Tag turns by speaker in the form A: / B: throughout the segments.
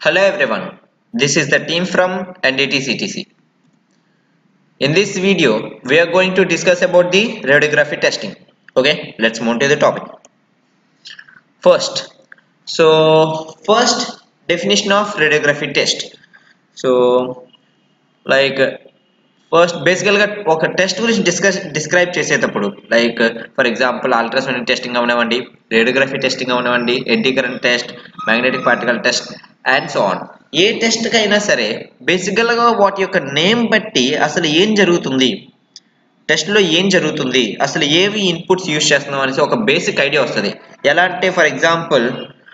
A: Hello everyone, this is the team from NDT CTC. In this video, we are going to discuss about the radiography testing. Okay, let's move to the topic. First definition of radiography test. So, like first బేసికల్గా ఒక test గురించి describe చేసేటప్పుడు for example ultrasonic testing అవనివ్వండి, radiography testing అవనివ్వండి, eddy current test, magnetic particle test and so on. ఏ టెస్ట్కి అయినా సరే బేసికల్గా వాటి యొక్క నేమ్ బట్టి అసలు ఏం జరుగుతుంది, టెస్ట్లో ఏం జరుగుతుంది, అసలు ఏవి ఇన్పుట్స్ యూజ్ చేస్తున్నాం అనేసి ఒక బేసిక్ ఐడియా వస్తుంది. ఎలా అంటే ఫర్ ఎగ్జాంపుల్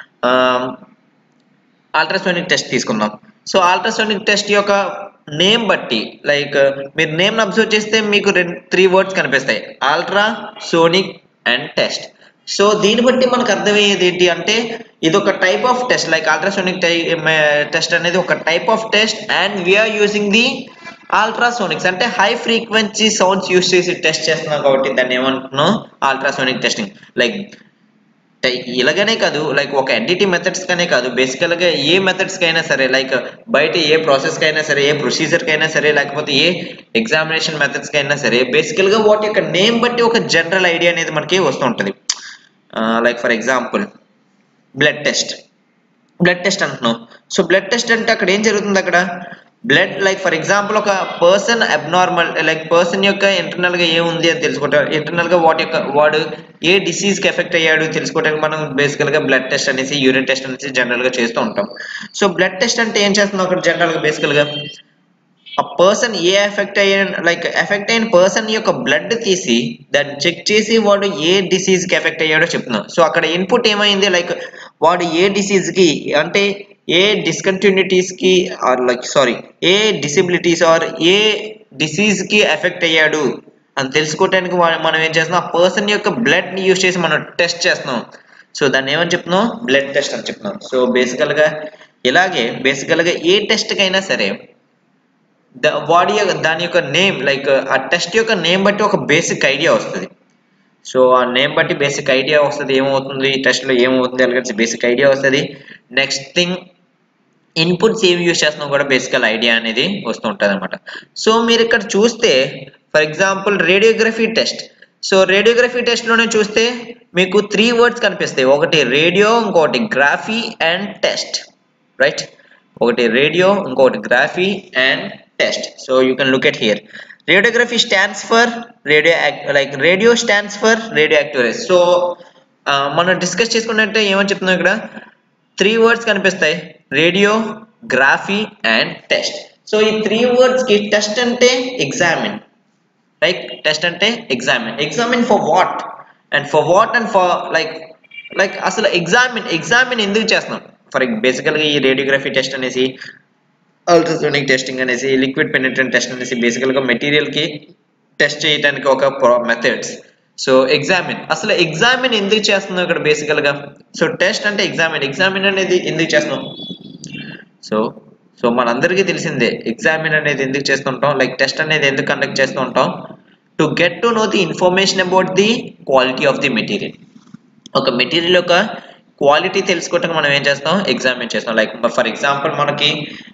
A: అల్ట్రాసోనిక్ టెస్ట్ తీసుకుందాం. సో అల్ట్రాసోనిక్ టెస్ట్ యొక్క నేమ్ బట్టి మీరు నేమ్ అబ్జర్వ్ చేస్తే మీకు 3 వర్డ్స్ కనిపిస్తాయి, ultra, sonic and test. So దీన్ని బట్టి మనకు అర్థమయ్యేది ఏంటి అంటే ఇది ఒక type of test. Ultrasonic test అనేది ఒక type of test and we are using the ultrasonics అంటే హై ఫ్రీక్వెన్సీ సౌండ్స్ యూజ్ చేసి టెస్ట్ చేస్తున్నాం కాబట్టి దాన్ని ఏమంటున్నాం అల్ట్రాసోనిక్ టెస్టింగ్. ఇలాగనే కాదు, ఒక ఎన్డిటి మెథడ్స్ కనే కాదు, బేసికల్గా ఏ మెథడ్స్ కైనా సరే, బయట ఏ ప్రాసెస్ కైనా సరే, ఏ ప్రొసీజర్ కైనా సరే, లేకపోతే ఏ ఎగ్జామినేషన్ మెథడ్స్ కైనా సరే, బేసికల్గా వాటి యొక్క నేమ్ బట్టి ఒక జనరల్ ఐడియా అనేది మనకి వస్తూ ఉంటుంది. ఫర్ ఎగ్జాంపుల్ బ్లడ్ టెస్ట్ అంటున్నాం. సో బ్లడ్ టెస్ట్ అంటే అక్కడ ఏం జరుగుతుంది, అక్కడ బ్లడ్ ఫర్ ఎగ్జాంపుల్ ఒక పర్సన్ అబ్నార్మల్ పర్సన్ యొక్క ఇంటర్నల్ గా ఏముంది అని తెలుసుకోవటం, ఇంటర్నల్ గా వాడు ఏ డిసీజ్ కి ఎఫెక్ట్ అయ్యాడు తెలుసుకోవడానికి మనం బేసికల్ గా బ్లడ్ టెస్ట్ అనేసి, యూరిన్ టెస్ట్ అనేసి జనరల్ గా చేస్తూ ఉంటాం. సో బ్లడ్ టెస్ట్ అంటే ఏం చేస్తున్నాం అక్కడ జనరల్ గా బేసికల్ గా ఆ పర్సన్ ఏ ఎఫెక్ట్ అయిన పర్సన్ యొక్క బ్లడ్ తీసి దాన్ని చెక్ చేసి వాడు ఏ డిసీజ్ కి ఎఫెక్ట్ అయ్యాడో చెప్తున్నాం. సో అక్కడ ఇన్పుట్ ఏమైంది, వాడు ఏ డిసీజ్ కి అంటే ఏ డిస్కంటిన్యూటీస్ కి ఆర్ ఏ డిసేబిలిటీస్ ఆర్ ఏ డిసీజ్ కి ఎఫెక్ట్ అయ్యాడు అని తెలుసుకోవడానికి మనం ఏం చేస్తున్నాం, ఆ పర్సన్ యొక్క బ్లడ్ ని యూజ్ చేసి మనం టెస్ట్ చేస్తున్నాం. సో దాన్ని ఏమని చెప్తున్నాం, బ్లడ్ టెస్ట్ అని చెప్తున్నాం. సో బేసికల్గా ఇలాగే బేసికల్గా ఏ టెస్ట్ కైనా సరే దాని యొక్క నేమ్ ఆ టెస్ట్ యొక్క నేమ్ బట్టి ఒక బేసిక్ ఐడియా వస్తుంది. సో ఆ నేమ్ బట్టి బేసిక్ ఐడియా వస్తుంది, ఏమవుతుంది టెస్ట్లో ఏమవుతుంది అలాగే బేసిక్ ఐడియా వస్తుంది. నెక్స్ట్ థింగ్ ఇన్పుట్స్ ఏమి యూజ్ చేస్తున్నాం కూడా బేసికల్ ఐడియా అనేది వస్తూ ఉంటుంది అనమాట. సో మీరు ఇక్కడ చూస్తే for example radiography test. So radiography టెస్ట్లోనే చూస్తే మీకు 3 వర్డ్స్ కనిపిస్తాయి, ఒకటి రేడియో, ఇంకొకటి గ్రాఫీ అండ్ టెస్ట్, రైట్? ఒకటి రేడియో, ఇంకొకటి graphy and test. So you can look at here. Radiography stands for radio stands for radioactive rays. So మనం discuss చేసుకున్నట్టే ఏమని చెప్తున్నాం, ఇక్కడ 3 వర్డ్స్ కనిపిస్తాయి, radio, graphy and test. So ఈ 3 వర్డ్స్ కి టెస్ట్ అంటే ఎగ్జామిన్, టెస్ట్ అంటే examine for what and for అసలు ఎగ్జామిన్ ఎందుకు చేస్తున్నాం. బేసికల్గా ఈ రేడియోగ్రఫీ టెస్ట్ అనేసి, అల్ట్రాసోనిక్ టెస్టింగ్ అనేసి, లిక్విడ్ పెనిట్రెంట్ టెస్ట్ అనేసి బేసికల్గా మెటీరియల్ కి టెస్ట్ చేయడానికి ఒక మెథడ్స్. సో అసలు ఎగ్జామిన్ ఎందుకు చేస్తున్నాం ఇక్కడ బేసికల్గా. సో టెస్ట్ అంటే ఎగ్జామిన్ అనేది ఎందుకు చేస్తున్నాం. సో మనందరికీ తెలిసిందే ఎగ్జామిన్ అనేది ఎందుకు చేస్తుంటాం, టెస్ట్ అనేది ఎందుకు కండక్ట్ చేస్తూ ఉంటాం, to get to know the information about the quality of the material. ఒక మెటీరియల్ యొక్క క్వాలిటీ తెలుసుకోవటానికి మనం ఏం చేస్తాం, ఎగ్జామిన్ చేస్తాం. ఫర్ ఎగ్జాంపుల్ మనకి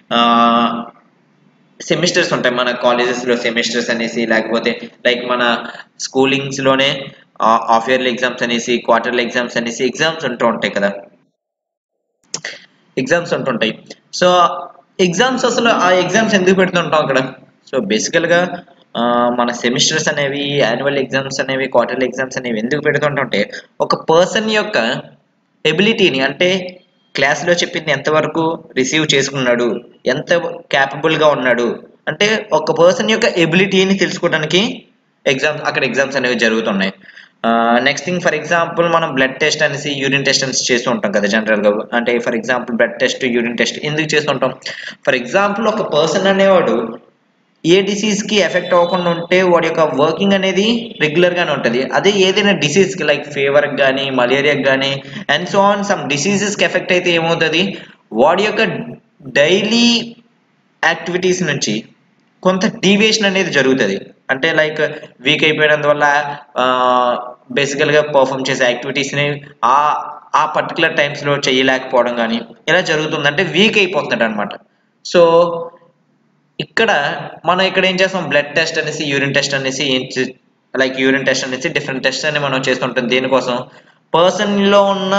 A: సెమిస్టర్స్ ఉంటాయి మన కాలేజెస్లో, సెమిస్టర్స్ అనేసి, లేకపోతే మన స్కూలింగ్స్లోనే హాఫ్ ఇయర్లీ ఎగ్జామ్స్ అనేసి, క్వార్టర్లీ ఎగ్జామ్స్ అనేసి ఎగ్జామ్స్ ఉంటుంటాయి కదా, ఎగ్జామ్స్ ఉంటుంటాయి. సో ఎగ్జామ్స్ అసలు ఆ ఎగ్జామ్స్ ఎందుకు పెడుతుంటాం అక్కడ. సో బేసికల్గా మన సెమిస్టర్స్ అనేవి, యాన్యువల్ ఎగ్జామ్స్ అనేవి, క్వార్టర్లీ ఎగ్జామ్స్ అనేవి ఎందుకు పెడుతుంటే ఒక పర్సన్ యొక్క ఎబిలిటీని అంటే క్లాస్లో చెప్పింది ఎంతవరకు రిసీవ్ చేసుకున్నాడు, ఎంత క్యాపబుల్గా ఉన్నాడు అంటే ఒక పర్సన్ యొక్క ఎబిలిటీని తెలుసుకోవడానికి అక్కడ ఎగ్జామ్స్ అనేవి జరుగుతున్నాయి. నెక్స్ట్ థింగ్ ఫర్ ఎగ్జాంపుల్ మనం బ్లడ్ టెస్ట్ అనేసి, యూరిన్ టెస్ట్ అనేసి చేస్తూ ఉంటాం కదా జనరల్గా. అంటే for example blood test, urine test ఎందుకు చేస్తుంటాం. ఫర్ ఎగ్జాంపుల్ ఒక పర్సన్ అనేవాడు ఏ డిసీజ్కి ఎఫెక్ట్ అవ్వకుండా ఉంటే వాడి యొక్క వర్కింగ్ అనేది రెగ్యులర్గానే ఉంటుంది. అదే ఏదైనా డిసీజ్కి ఫీవర్కి కానీ, మలేరియాకి కానీ అండ్ సో ఆన్ సమ్ డిసీజెస్కి ఎఫెక్ట్ అయితే ఏమవుతుంది, వాడి యొక్క డైలీ యాక్టివిటీస్ నుంచి కొంత డీవియేషన్ అనేది జరుగుతుంది. అంటే వీక్ అయిపోయినందువల్ల బేసికల్గా పర్ఫామ్ చేసే యాక్టివిటీస్ని ఆ పర్టికులర్ టైమ్స్లో చేయలేకపోవడం కానీ ఇలా జరుగుతుంది, అంటే వీక్ అయిపోతున్నాడు అనమాట. సో ఇక్కడ మనం ఇక్కడ ఏం చేస్తాం, బ్లడ్ టెస్ట్ అనేసి యూరిన్ టెస్ట్ అనేసి లైక్ యూరిన్ టెస్ట్ అనేసి డిఫరెంట్ టెస్ట్ అని మనం చేస్తుంటాం. దేనికోసం, పర్సన్లో ఉన్న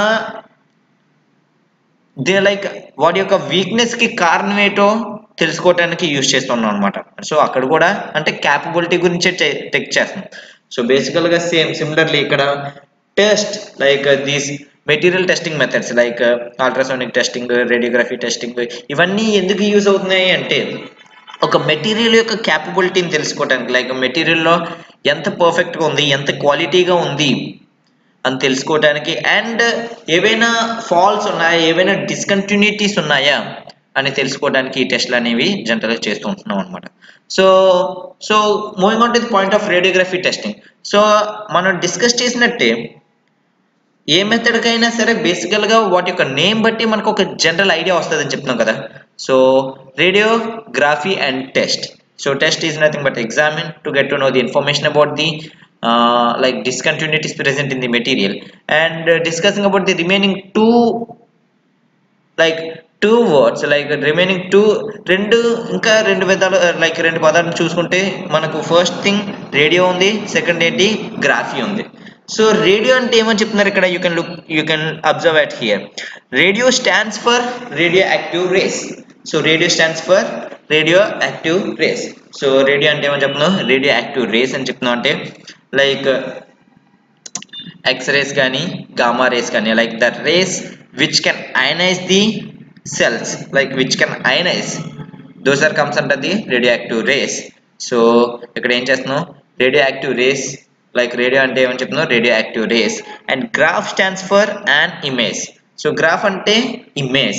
A: లైక్ వాడి యొక్క వీక్నెస్ కి కారణం ఏంటో తెలుసుకోవడానికి యూజ్ చేస్తున్నాం అనమాట. సో అక్కడ కూడా అంటే క్యాపబిలిటీ గురించి చెక్ చేస్తాం. సో బేసికల్ గా సిమిలర్లీ ఇక్కడ test like these material testing methods like ultrasonic testing, radiography testing, ఇవన్నీ ఎందుకు యూజ్ అవుతున్నాయి అంటే ఒక మెటీరియల్ యొక్క క్యాపబిలిటీని తెలుసుకోవడానికి, లైక్ మెటీరియల్లో ఎంత పర్ఫెక్ట్గా ఉంది, ఎంత క్వాలిటీగా ఉంది అని తెలుసుకోవడానికి, అండ్ ఏవైనా ఫాల్స్ ఉన్నాయా, ఏవైనా డిస్కంటిన్యూటీస్ ఉన్నాయా అని తెలుసుకోవడానికి ఈ టెస్ట్లు అనేవి జనరల్గా చేస్తూ ఉంటున్నాం అనమాట. So so moving on to the point of radiography testing. So మనం డిస్కస్ చేసినట్టే ఏ మెథడ్కైనా సరే బేసికల్గా వాటి యొక్క నేమ్ బట్టి మనకు ఒక జనరల్ ఐడియా వస్తుందని చెప్తున్నాం కదా. So radiography and test. So test is nothing but examine to get to know the information about the like discontinuities present in the material, and discussing about the remaining two words like remaining రెండు విధాలు like రెండు పదాలను చూసుకుంటే మనకు first thing radio ఉంది, second ఏంటి graphy ఉంది. So radio అంటే ఏమని చెప్తున్నారు ఇక్కడ, you can observe at here. Radio stands for radio active rays. So radio stands for radio active rays. So radio అంటే ఏమని చెప్తున్నాం, రేడియో యాక్టివ్ రేస్ అని చెప్తున్నాం. అంటే లైక్ ఎక్స్ రేస్ కానీ గామా రేస్ కానీ, like the rays which can ionize the cells, like which can ionize, those are comes under the radioactive rays. So ఇక్కడ ఏం చేస్తున్నాం, radioactive rays, like రేడియో అంటే ఏమని చెప్తున్నాం, radioactive rays. and graph stands for an image. So graph అంటే image,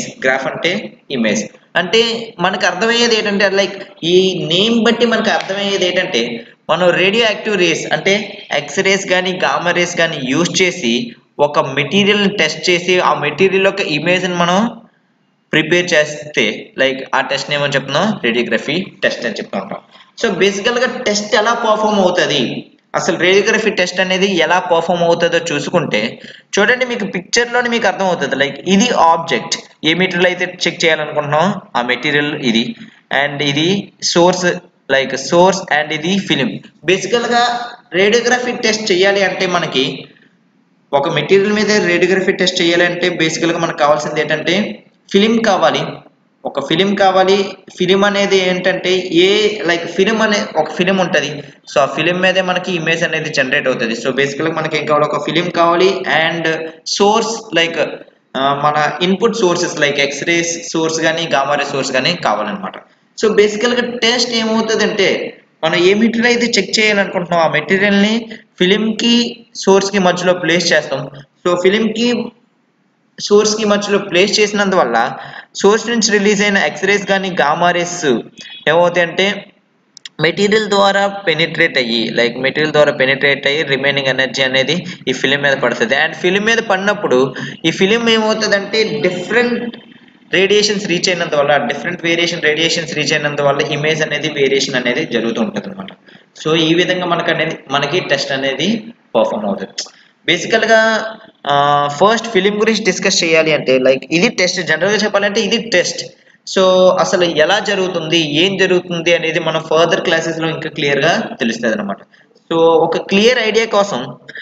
A: అంటే మనకు అర్థమయ్యేది ఏంటంటే, లైక్ ఈ నేమ్ బట్టి మనకు అర్థమయ్యేది ఏంటంటే, మనం రేడియో యాక్టివ్ రేస్ అంటే ఎక్స్ రేస్ కానీ గామా రేస్ కానీ యూజ్ చేసి ఒక మెటీరియల్ని టెస్ట్ చేసి ఆ మెటీరియల్ యొక్క ఇమేజ్ని మనం ప్రిపేర్ చేస్తే లైక్ ఆ టెస్ట్ ఏమని చెప్తున్నాం, రేడియోగ్రఫీ టెస్ట్ అని చెప్తా ఉంటాం. సో బేసికల్గా టెస్ట్ ఎలా పర్ఫామ్ అవుతుంది, అసలు రేడియోగ్రఫీ టెస్ట్ అనేది ఎలా పర్ఫామ్ అవుతుందో చూసుకుంటే చూడండి, మీకు పిక్చర్లోనే మీకు అర్థం అవుతుంది. లైక్ ఇది ఆబ్జెక్ట్, ఏ మెటీరియల్ అయితే చెక్ చేయాలనుకుంటున్నాం ఆ మెటీరియల్ ఇది, అండ్ ఇది సోర్స్, లైక్ సోర్స్, అండ్ ఇది ఫిలిం. బేసికల్గా రేడియోగ్రఫీ టెస్ట్ చేయాలి అంటే మనకి ఒక మెటీరియల్ మీద రేడియోగ్రఫీ టెస్ట్ చేయాలి అంటే బేసికల్గా మనకు కావాల్సింది ఏంటంటే ఫిలిం కావాలి, ఒక ఫిలిం కావాలి. ఫిలిం అనేది ఏంటంటే లైక్ ఫిలిం అనే ఒక ఫిలిం ఉంటుంది. సో ఆ ఫిలిం మీదే మనకి ఇమేజ్ అనేది జనరేట్ అవుతుంది. సో బేసికల్గా మనకి ఏం కావాలి, ఒక ఫిలిం కావాలి, అండ్ సోర్స్ లైక్ మన input sources like X rays source కానీ గామారే సోర్స్ కానీ కావాలన్నమాట. సో బేసికల్గా టెస్ట్ ఏమవుతుంది అంటే, మనం ఏ మెటీరియల్ అయితే చెక్ చేయాలనుకుంటున్నాం ఆ మెటీరియల్ని ఫిలింకి సోర్స్కి మధ్యలో ప్లేస్ చేస్తాం. సో ఫిలింకి సోర్స్కి మధ్యలో ప్లేస్ చేసినందువల్ల సోర్స్ నుంచి రిలీజ్ అయిన ఎక్స్రేస్ కానీ గామా రేస్ ఏమవుతాయి అంటే మెటీరియల్ ద్వారా పెనిట్రేట్ అయ్యి రిమైనింగ్ ఎనర్జీ అనేది ఈ ఫిలిం మీద పడుతుంది. అండ్ ఫిలిం మీద పడినప్పుడు ఈ ఫిలిం ఏమవుతుంది అంటే డిఫరెంట్ రేడియేషన్స్ రీచ్ అయినందువల్ల, డిఫరెంట్ రేడియేషన్స్ రీచ్ అయినందువల్ల ఇమేజ్ అనేది వేరియేషన్ అనేది జరుగుతూ ఉంటుంది అనమాట. సో ఈ విధంగా మనకి టెస్ట్ అనేది పర్ఫామ్ అవుతుంది. బేసికల్గా ఫస్ట్ ఫిలిం గురించి డిస్కస్ చేయాలి అంటే లైక్ ఇది టెస్ట్, జనరల్గా చెప్పాలంటే ఇది టెస్ట్. సో అసలు ఎలా జరుగుతుంది, ఏం జరుగుతుంది అనేది మనం ఫర్దర్ క్లాసెస్లో ఇంకా క్లియర్గా తెలుస్తుంది అనమాట. సో ఒక క్లియర్ ఐడియా కోసం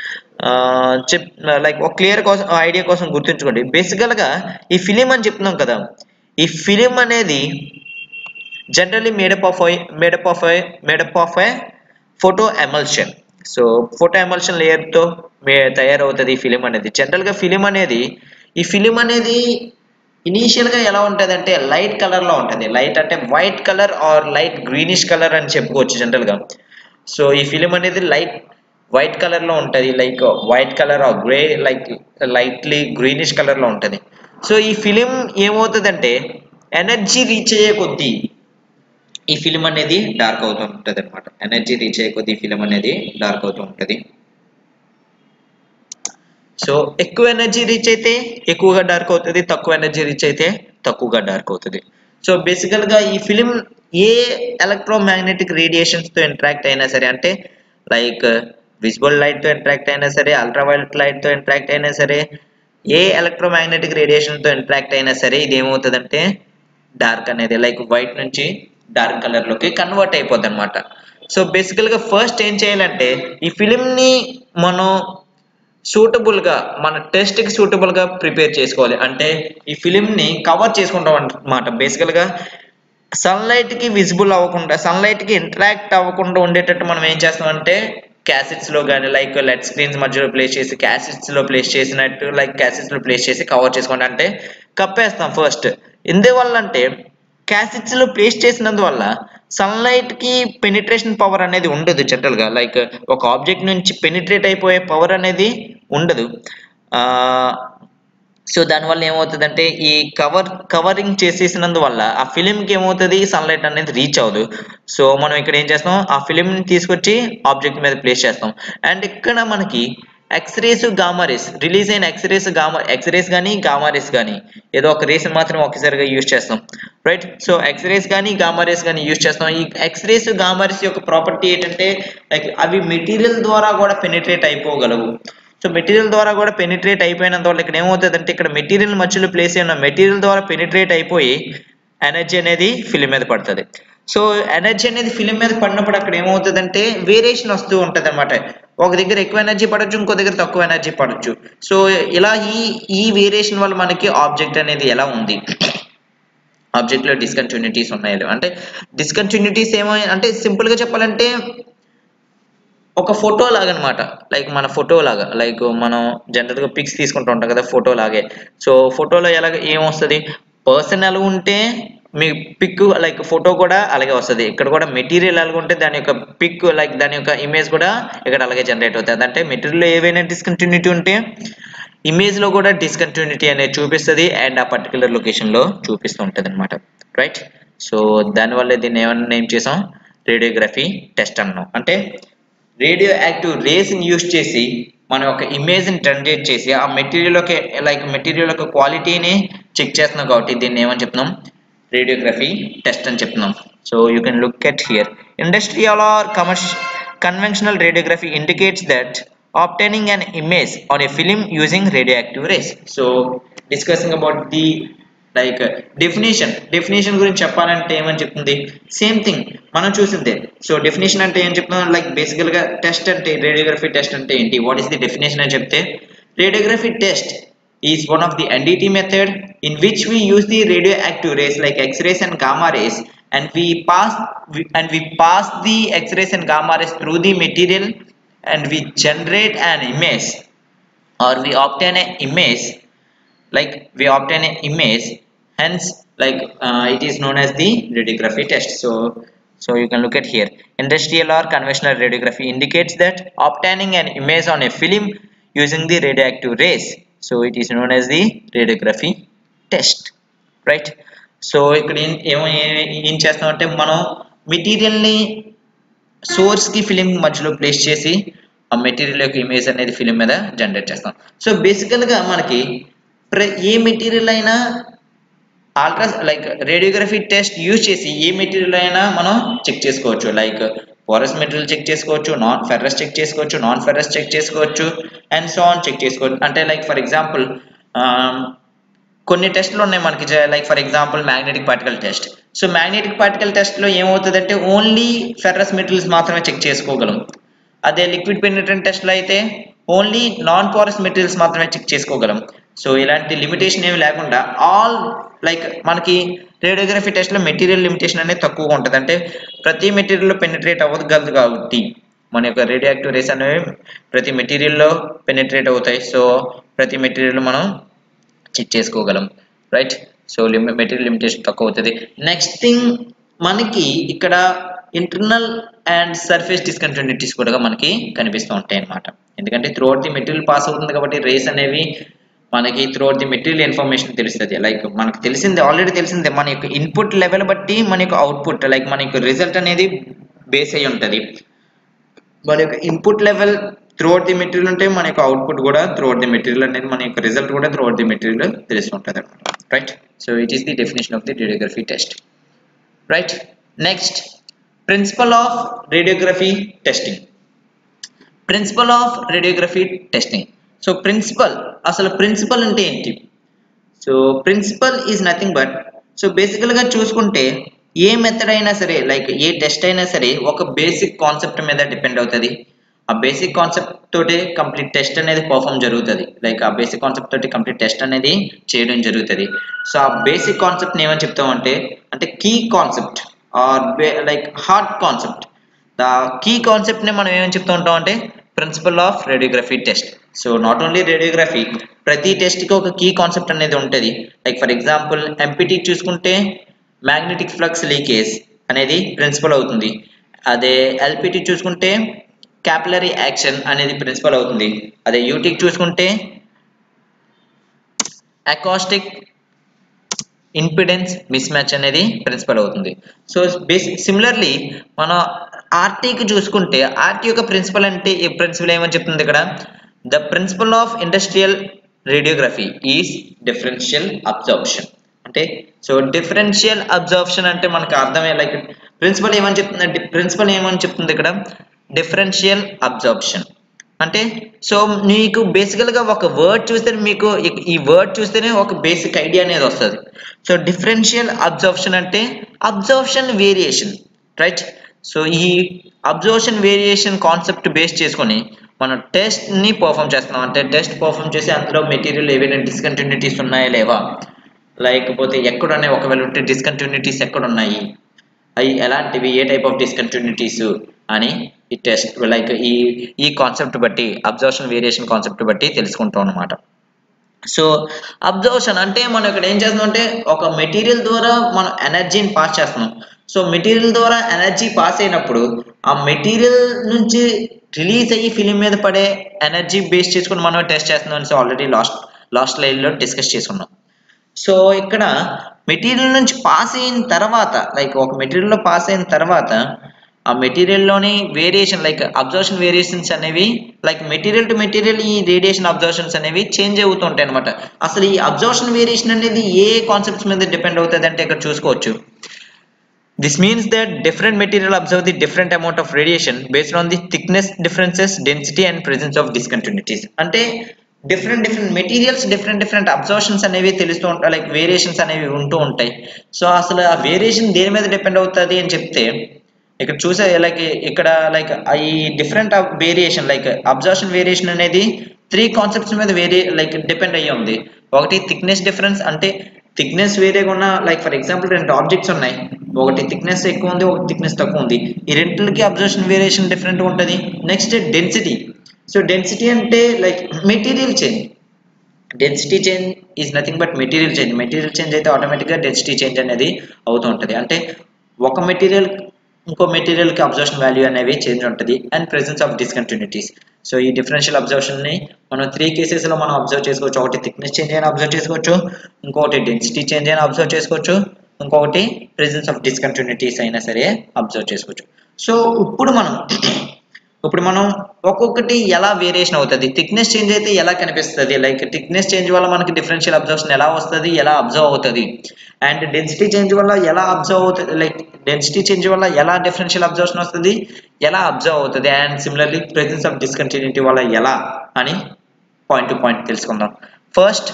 A: ఐడియా కోసం గుర్తుంచుకోండి. బేసికల్గా ఈ ఫిలిం అని చెప్తున్నాం కదా, ఈ ఫిలిం అనేది generally made up of a photo emulsion. So photo emulsion లేయర్తో తయారవుతుంది ఈ ఫిలిం అనేది. జనరల్గా ఈ ఫిలిం అనేది ఇనీషియల్గా ఎలా ఉంటుంది అంటే లైట్ కలర్లో ఉంటుంది. లైట్ అంటే white colour or light greenish colour అని చెప్పుకోవచ్చు జనరల్గా. సో ఈ ఫిలిం అనేది వైట్ కలర్లో ఉంటుంది, like white colour or grey, like lightly greenish కలర్లో ఉంటుంది. సో ఈ ఫిలిం ఏమవుతుందంటే ఎనర్జీ రీచ్ అయ్యే కొద్దీ ఈ ఫిలిం అనేది డార్క్ అవుతూ ఉంటుంది అనమాట. ఎనర్జీ రీచ్ అయ్యే కొద్దీ ఫిలిం అనేది డార్క్ అవుతూ ఉంటుంది. సో ఎక్కువ ఎనర్జీ రీచ్ అయితే ఎక్కువగా డార్క్ అవుతుంది, తక్కువ ఎనర్జీ రీచ్ అయితే తక్కువగా డార్క్ అవుతుంది. సో బేసికల్గా ఈ ఫిలిం ఏ ఎలక్ట్రోమాగ్నెటిక్ రేడియేషన్స్తో ఇంటరాక్ట్ అయినా సరే, అంటే లైక్ విజిబుల్ లైట్తో ఇంటరాక్ట్ అయినా సరే, అల్ట్రావైలెట్ లైట్తో ఇంటరాక్ట్ అయినా సరే, ఏ ఎలక్ట్రోమాగ్నెటిక్ రేడియేషన్తో ఇంటరాక్ట్ అయినా సరే ఇది ఏమవుతుందంటే డార్క్ అనేది లైక్ వైట్ నుంచి డార్క్ కలర్లోకి కన్వర్ట్ అయిపోద్ది అనమాట. సో బేసికల్గా ఫస్ట్ ఏం చేయాలంటే ఈ ఫిలింని మనం సూటబుల్గా మన టెస్ట్కి సూటబుల్గా ప్రిపేర్ చేసుకోవాలి. అంటే ఈ ఫిలింని కవర్ చేసుకుంటాం అన్నమాట. బేసికల్గా సన్లైట్కి విజిబుల్ అవ్వకుండా సన్లైట్కి ఇంటరాక్ట్ అవ్వకుండా ఉండేటట్టు మనం ఏం చేస్తామంటే క్యాసెట్స్లో కానీ లైక్ లెడ్ స్క్రీన్స్ మధ్యలో ప్లేస్ చేసి క్యాసెట్స్లో ప్లేస్ చేసినట్టు లైక్ క్యాసెట్స్లో ప్లేస్ చేసి కవర్ చేసుకోండి అంటే కప్పేస్తాం ఫస్ట్. ఎందువల్ల అంటే క్యాసెట్స్లో ప్లేస్ చేసినందువల్ల సన్లైట్కి పెనిట్రేషన్ పవర్ అనేది ఉండదు. జనరల్గా లైక్ ఒక ఆబ్జెక్ట్ నుంచి పెనిట్రేట్ అయిపోయే పవర్ అనేది ఉండదు. సో దానివల్ల ఏమవుతుందంటే ఈ కవరింగ్ చేసేసినందువల్ల ఆ ఫిలింకి ఏమవుతుంది సన్లైట్ అనేది రీచ్ అవ్వదు. సో మనం ఇక్కడ ఏం చేస్తాం ఆ ఫిలింని తీసుకొచ్చి ఆబ్జెక్ట్ మీద ప్లేస్ చేస్తాం. అండ్ ఇక్కడ మనకి ఎక్స్రేస్ గామారేస్ రిలీజ్ అయిన ఎక్స్రేస్ కానీ గామారేస్ కానీ ఏదో ఒక రేస్ మాత్రం ఒకసారిగా యూజ్ చేస్తాం, రైట్. సో ఎక్స్రేస్ కానీ గామారేస్ కానీ యూజ్ చేస్తాం. ఈ ఎక్స్రేస్ గామారేస్ యొక్క ప్రాపర్టీ ఏంటంటే లైక్ అవి మెటీరియల్ ద్వారా కూడా పెనిట్రేట్ అయిపోగలవు. సో మెటీరియల్ ద్వారా కూడా పెనిట్రేట్ అయిపోయినంత వల్ల ఇక్కడ ఏమవుతుందంటే ఇక్కడ మెటీరియల్ మధ్యలో ప్లేస్ అయిన మెటీరియల్ ద్వారా పెనిట్రేట్ అయిపోయి ఎనర్జీ అనేది ఫిలిం మీద పడుతుంది. సో ఎనర్జీ అనేది ఫిలిం మీద పడినప్పుడు అక్కడ ఏమవుతుందంటే వేరియేషన్ వస్తూ ఉంటుంది అనమాట. ఒక దగ్గర ఎక్కువ ఎనర్జీ పడవచ్చు, ఇంకో దగ్గర తక్కువ ఎనర్జీ పడవచ్చు. సో ఇలా ఈ వేరియేషన్ వల్ల మనకి ఆబ్జెక్ట్ అనేది ఎలా ఉంది, ఆబ్జెక్ట్లో డిస్కంటిన్యూటీస్ ఉన్నాయి అంటే డిస్కంటిన్యూటీస్ ఏమో అంటే సింపుల్గా చెప్పాలంటే ఒక ఫోటో లాగా అనమాట. లైక్ మన ఫోటో లాగా లైక్ మనం జనరల్గా పిక్స్ తీసుకుంటూ ఉంటాం కదా ఫోటో లాగే. సో ఫోటోలో ఎలాగ ఏమొస్తుంది పర్సన్ ఎలా ఉంటే మీ పిక్ లైక్ ఫోటో కూడా అలాగే వస్తుంది. ఇక్కడ కూడా మెటీరియల్ ఎలాగ ఉంటే దాని యొక్క పిక్ లైక్ దాని యొక్క ఇమేజ్ కూడా ఇక్కడ అలాగే జనరేట్ అవుతుంది. అంటే మెటీరియల్లో ఏవైనా డిస్కంటిన్యూటీ ఉంటే ఇమేజ్లో కూడా డిస్కంటిన్యూటీ అనేది చూపిస్తుంది అండ్ ఆ పర్టికులర్ లొకేషన్లో చూపిస్తూ ఉంటుంది అనమాట, రైట్. సో దానివల్ల దీన్ని ఏమన్నా నేమ్ చేసాం రేడియోగ్రఫీ టెస్ట్ అన్నాం. అంటే రేడియో యాక్టివ్ రేస్ని యూజ్ చేసి మనం ఒక ఇమేజ్ని జనరేట్ చేసి ఆ మెటీరియల్ యొక్క క్వాలిటీని చెక్ చేస్తున్నాం కాబట్టి దీన్ని ఏమని చెప్తున్నాం రేడియోగ్రఫీ టెస్ట్ అని చెప్తున్నాం. So you can look at here industrial or conventional radiography indicates that obtaining an image on a film using radioactive rays. So discussing about the like definition గురించి చెప్పాలంటే ఏమని చెప్తుంది సేమ్ థింగ్ మనం చూసిందే. So definition అంటే ఏం చెప్తున్నాం like బేసికల్గా టెస్ట్ అంటే రేడియోగ్రఫీ టెస్ట్ అంటే ఏంటి, వాట్ ఈస్ ది డెఫినేషన్ అని చెప్తే radiography test is one of the NDT method in which we use the radioactive rays like X-rays and gamma rays and we pass the X-rays and gamma rays through the material and we generate an image or we obtain an image hence like it is known as the radiography test. So you can look at here industrial or conventional radiography indicates that obtaining an image on a film using the radioactive rays, so it is known as the radiography test, right. So ఇక్కడ ఏం చేస్తామంటే మనం మెటీరియల్ని సోర్స్కి film మధ్యలో place చేసి ఆ material యొక్క image అనేది ఫిలిం మీద జనరేట్ చేస్తాం. సో బేసికల్గా మనకి ఏ మెటీరియల్ అయినా లైక్ రేడియోగ్రఫీ టెస్ట్ యూజ్ చేసి ఏ మెటీరియల్ అయినా మనం చెక్ చేసుకోవచ్చు. లైక్ పోరస్ మెటీరియల్ చెక్ చేసుకోవచ్చు, నాన్ ఫెర్రస్ చెక్ చేసుకోవచ్చు, నాన్ ఫెర్రస్ చెక్ చేసుకోవచ్చు అండ్ సో ఆన్ చెక్ చేసుకోవచ్చు. అంటే లైక్ ఫర్ ఎగ్జాంపుల్ కొన్ని టెస్ట్లు ఉన్నాయి మనకి like for example magnetic particle test. So magnetic particle టెస్ట్లో ఏమవుతుందంటే ఓన్లీ ఫెర్రస్ మెటీరియల్స్ మాత్రమే చెక్ చేసుకోగలం. అదే లిక్విడ్ పెనిట్రెంట్ టెస్ట్లో అయితే ఓన్లీ నాన్ పోరస్ మెటీరియల్స్ మాత్రమే చెక్ చేసుకోగలం. సో ఇలాంటి లిమిటేషన్ ఏమి లేకుండా ఆల్ లైక్ మనకి రేడియోగ్రఫీ టెస్ట్లో మెటీరియల్ లిమిటేషన్ అనేది తక్కువగా ఉంటుంది. అంటే ప్రతి మెటీరియల్లో పెనిట్రేట్ అవ్వగలదు కాబట్టి మన యొక్క రేడియో యాక్టివ్ రేస్ అనేవి ప్రతి మెటీరియల్లో పెనిట్రేట్ అవుతాయి. సో ప్రతి మెటీరియల్ మనం చెక్ చేసుకోగలం, రైట్. సో మెటీరియల్ లిమిటేషన్ తక్కువ అవుతుంది. నెక్స్ట్ థింగ్ మనకి ఇక్కడ ఇంటర్నల్ అండ్ సర్ఫేస్ డిస్కంటిన్యూటీస్ కూడా మనకి కనిపిస్తూ ఉంటాయి అన్నమాట. ఎందుకంటే త్రూఅవుట్ ది మెటీరియల్ పాస్ అవుతుంది కాబట్టి రేస్ అనేవి మనకి త్రూఅవుట్ ది మెటీరియల్ ఇన్ఫర్మేషన్ తెలుస్తుంది. లైక్ మనకు ఆల్రెడీ తెలిసిందే మన యొక్క ఇన్పుట్ లెవెల్ బట్టి మన యొక్క అవుట్పుట్ లైక్ మన యొక్క రిజల్ట్ అనేది బేస్ అయి ఉంటుంది. మన యొక్క input level throughout the material ఉంటే మన యొక్క అవుట్పుట్ కూడా త్రూఅవుట్ ది మెటీరియల్ అనేది మన యొక్క రిజల్ట్ కూడా త్రూఅవుట్ ది మెటీరియల్ తెలుస్తుంటుంది అనమాట, right. So it is the definition of the radiography test, right. Next principle of radiography testing. So principle, అసలు ప్రిన్సిపల్ అంటే ఏంటి? So principle is nothing but, so బేసికల్గా చూసుకుంటే ఏ మెథడ్ అయినా సరే, లైక్ ఏ టెస్ట్ అయినా సరే ఒక బేసిక్ కాన్సెప్ట్ మీద డిపెండ్ అవుతుంది. ఆ బేసిక్ కాన్సెప్ట్ తోటి కంప్లీట్ టెస్ట్ అనేది పర్ఫామ్ జరుగుతుంది. లైక్ ఆ బేసిక్ కాన్సెప్ట్ తోటి కంప్లీట్ టెస్ట్ అనేది చేయడం జరుగుతుంది. సో ఆ బేసిక్ కాన్సెప్ట్ ఏమని చెప్తామంటే, అంటే key concept or like hard concept. The key కాన్సెప్ట్ని మనం ఏమని చెప్తూ ఉంటాం అంటే principle of radiography test. So not only radiography, ప్రతి టెస్ట్కి ఒక కీ కాన్సెప్ట్ అనేది ఉంటుంది. లైక్ ఫర్ ఎగ్జాంపుల్ ఎంపీటీ చూసుకుంటే మ్యాగ్నెటిక్ ఫ్లక్స్ లీకేజ్ అనేది ప్రిన్సిపల్ అవుతుంది. అదే ఎల్పిటి చూసుకుంటే క్యాపిలరీ యాక్షన్ అనేది ప్రిన్సిపల్ అవుతుంది. అదే యూటీకి చూసుకుంటే అకాస్టిక్ ఇంపిడెన్స్ మిస్ మ్యాచ్ అనేది ప్రిన్సిపల్ అవుతుంది. సో సిమిలర్లీ మన ఆర్టీకి చూసుకుంటే ఆర్టీ యొక్క ప్రిన్సిపల్ అంటే ఈ ప్రిన్సిపల్ ఏమని చెప్తుంది ఇక్కడ, the principle of industrial radiography is differential absorption. అంటే సో డిఫరెన్షియల్ అబ్జార్ప్షన్ అంటే మనకు అర్థమే, లైక్ ప్రిన్సిపల్ ఏమని చెప్తుంది, ప్రిన్సిపల్ ఏమని చెప్తుంది ఇక్కడ, డిఫరెన్షియల్ అబ్జార్ప్షన్. అంటే సో నీకు బేసికల్గా ఒక వర్డ్ చూస్తే మీకు ఈ వర్డ్ చూస్తేనే ఒక బేసిక్ ఐడియా అనేది వస్తుంది. సో డిఫరెన్షియల్ అబ్జార్ప్షన్ అంటే అబ్జార్ప్షన్ వేరియేషన్, రైట్? సో ఈ అబ్జర్వేషన్ వేరియేషన్ కాన్సెప్ట్ బేస్ చేసుకొని మనం టెస్ట్ని పర్ఫామ్ చేస్తున్నాం. అంటే టెస్ట్ పర్ఫామ్ చేసి అందులో మెటీరియల్ ఏవైనా డిస్కంటిన్యూటీస్ ఉన్నాయా లేవా, లేకపోతే ఎక్కడున్నాయి, ఒకవేళ ఉంటే డిస్కంటిన్యూటీస్ ఎక్కడున్నాయి, అవి ఎలాంటివి, ఏ టైప్ ఆఫ్ డిస్కంటిన్యూటీస్ అని ఈ టెస్ట్ లైక్ ఈ కాన్సెప్ట్ బట్టి, అబ్జర్వేషన్ వేరియేషన్ కాన్సెప్ట్ బట్టి తెలుసుకుంటాం అన్నమాట. సో అబ్జర్వేషన్ అంటే మనం ఇక్కడ ఏం చేస్తున్నాం అంటే ఒక మెటీరియల్ ద్వారా మనం ఎనర్జీని పాస్ చేస్తున్నాం. సో మెటీరియల్ ద్వారా ఎనర్జీ పాస్ అయినప్పుడు ఆ మెటీరియల్ నుంచి రిలీజ్ అయ్యి ఫిలిం మీద పడే ఎనర్జీ బేస్ చేసుకుని మనం టెస్ట్ చేస్తున్నాం. సో ఆల్రెడీ లాస్ట్ లైన్లో డిస్కస్ చేసుకున్నాం. సో ఇక్కడ మెటీరియల్ నుంచి పాస్ అయిన తర్వాత, లైక్ ఒక మెటీరియల్లో పాస్ అయిన తర్వాత ఆ మెటీరియల్లోని వేరియేషన్ లైక్ అబ్జర్వేషన్ వేరియేషన్స్ అనేవి లైక్ మెటీరియల్ టు మెటీరియల్ ఈ రేడియేషన్ అబ్జర్వేషన్స్ అనేవి చేంజ్ అవుతూ ఉంటాయి అనమాట. అసలు ఈ అబ్జర్వేషన్ వేరియేషన్ అనేది ఏ కాన్సెప్ట్స్ మీద డిపెండ్ అవుతుంది అంటే ఇక్కడ చూసుకోవచ్చు. This means that different material observe the different amount of radiation based on the thickness differences, density and presence of discontinuities. అంటే డిఫరెంట్ మెటీరియల్స్ డిఫరెంట్ అబ్జర్వేషన్స్ అనేవి తెలుస్తూ ఉంటాయి, లైక్ వేరియేషన్స్ అనేవి ఉంటూ ఉంటాయి. సో అసలు ఆ వేరియేషన్ దేని మీద డిపెండ్ అవుతుంది అని చెప్తే ఇక్కడ చూసే లైక్ ఇక్కడ లైక్ ఈ different variation like observation variation అనేది 3 కాన్సెప్ట్స్ మీద లైక్ డిపెండ్ అయ్యి ఉంది. ఒకటి థిక్నెస్ డిఫరెన్స్, అంటే థిక్నెస్ వేరేగా ఉన్న, లైక్ ఫర్ ఎగ్జాంపుల్ 2 ఆబ్జెక్ట్స్ ఉన్నాయి, ఒకటి థిక్నెస్ ఎక్కువ ఉంది, ఒకటి థిక్నెస్ తక్కువ ఉంది, ఈ రెండింటికి అబ్జర్వేషన్ వేరియేషన్ డిఫరెంట్గా ఉంటుంది. Next density. సో డెన్సిటీ అంటే like material change, density change is nothing but material change. Material change అయితే ఆటోమేటిక్గా డెన్సిటీ చేంజ్ అనేది అవుతూ ఉంటుంది. అంటే ఒక మెటీరియల్ ఇంకో మెటీరియల్కి అబ్జర్వేషన్ వాల్యూ అనేవి చేంజ్ ఉంటుంది. And presence of discontinuities. So ఈ డిఫరెన్షియల్ అబ్జర్వేషన్ని మనం 3 కేసెస్లో మనం అబ్జర్వ్ చేసుకోవచ్చు. ఒకటి థిక్నెస్ చేంజ్ అయినా అబ్జర్వ్ చేసుకోవచ్చు, ఇంకొకటి డెన్సిటీ చేంజ్ అయినా అబ్జర్వ్ చేసుకోవచ్చు, ఇంకొకటి ప్రెసెన్స్ ఆఫ్ డిస్కంటిన్యూటీస్ అయినా సరే అబ్జర్వ్ చేసుకోవచ్చు. సో ఇప్పుడు మనం ఒక్కొక్కటి ఎలా వేరియేషన్ అవుతుంది, థిక్నెస్ చేంజ్ అయితే ఎలా కనిపిస్తుంది, లైక్ థిక్నెస్ చేంజ్ వల్ల మనకి డిఫరెన్షియల్ అబ్జర్వేషన్ ఎలా వస్తుంది, ఎలా అబ్జర్వ్ అవుతుంది, అండ్ డెన్సిటీ చేంజ్ వల్ల ఎలా అబ్జర్వ్ అవుతుంది, లైక్ డెన్సిటీ చేంజ్ వల్ల ఎలా డిఫరెన్షియల్ అబ్జర్వేషన్ వస్తుంది, ఎలా అబ్జర్వ్ అవుతుంది, and similarly presence of discontinuity వల్ల ఎలా అని పాయింట్ టు పాయింట్ తెలుసుకుందాం. ఫస్ట్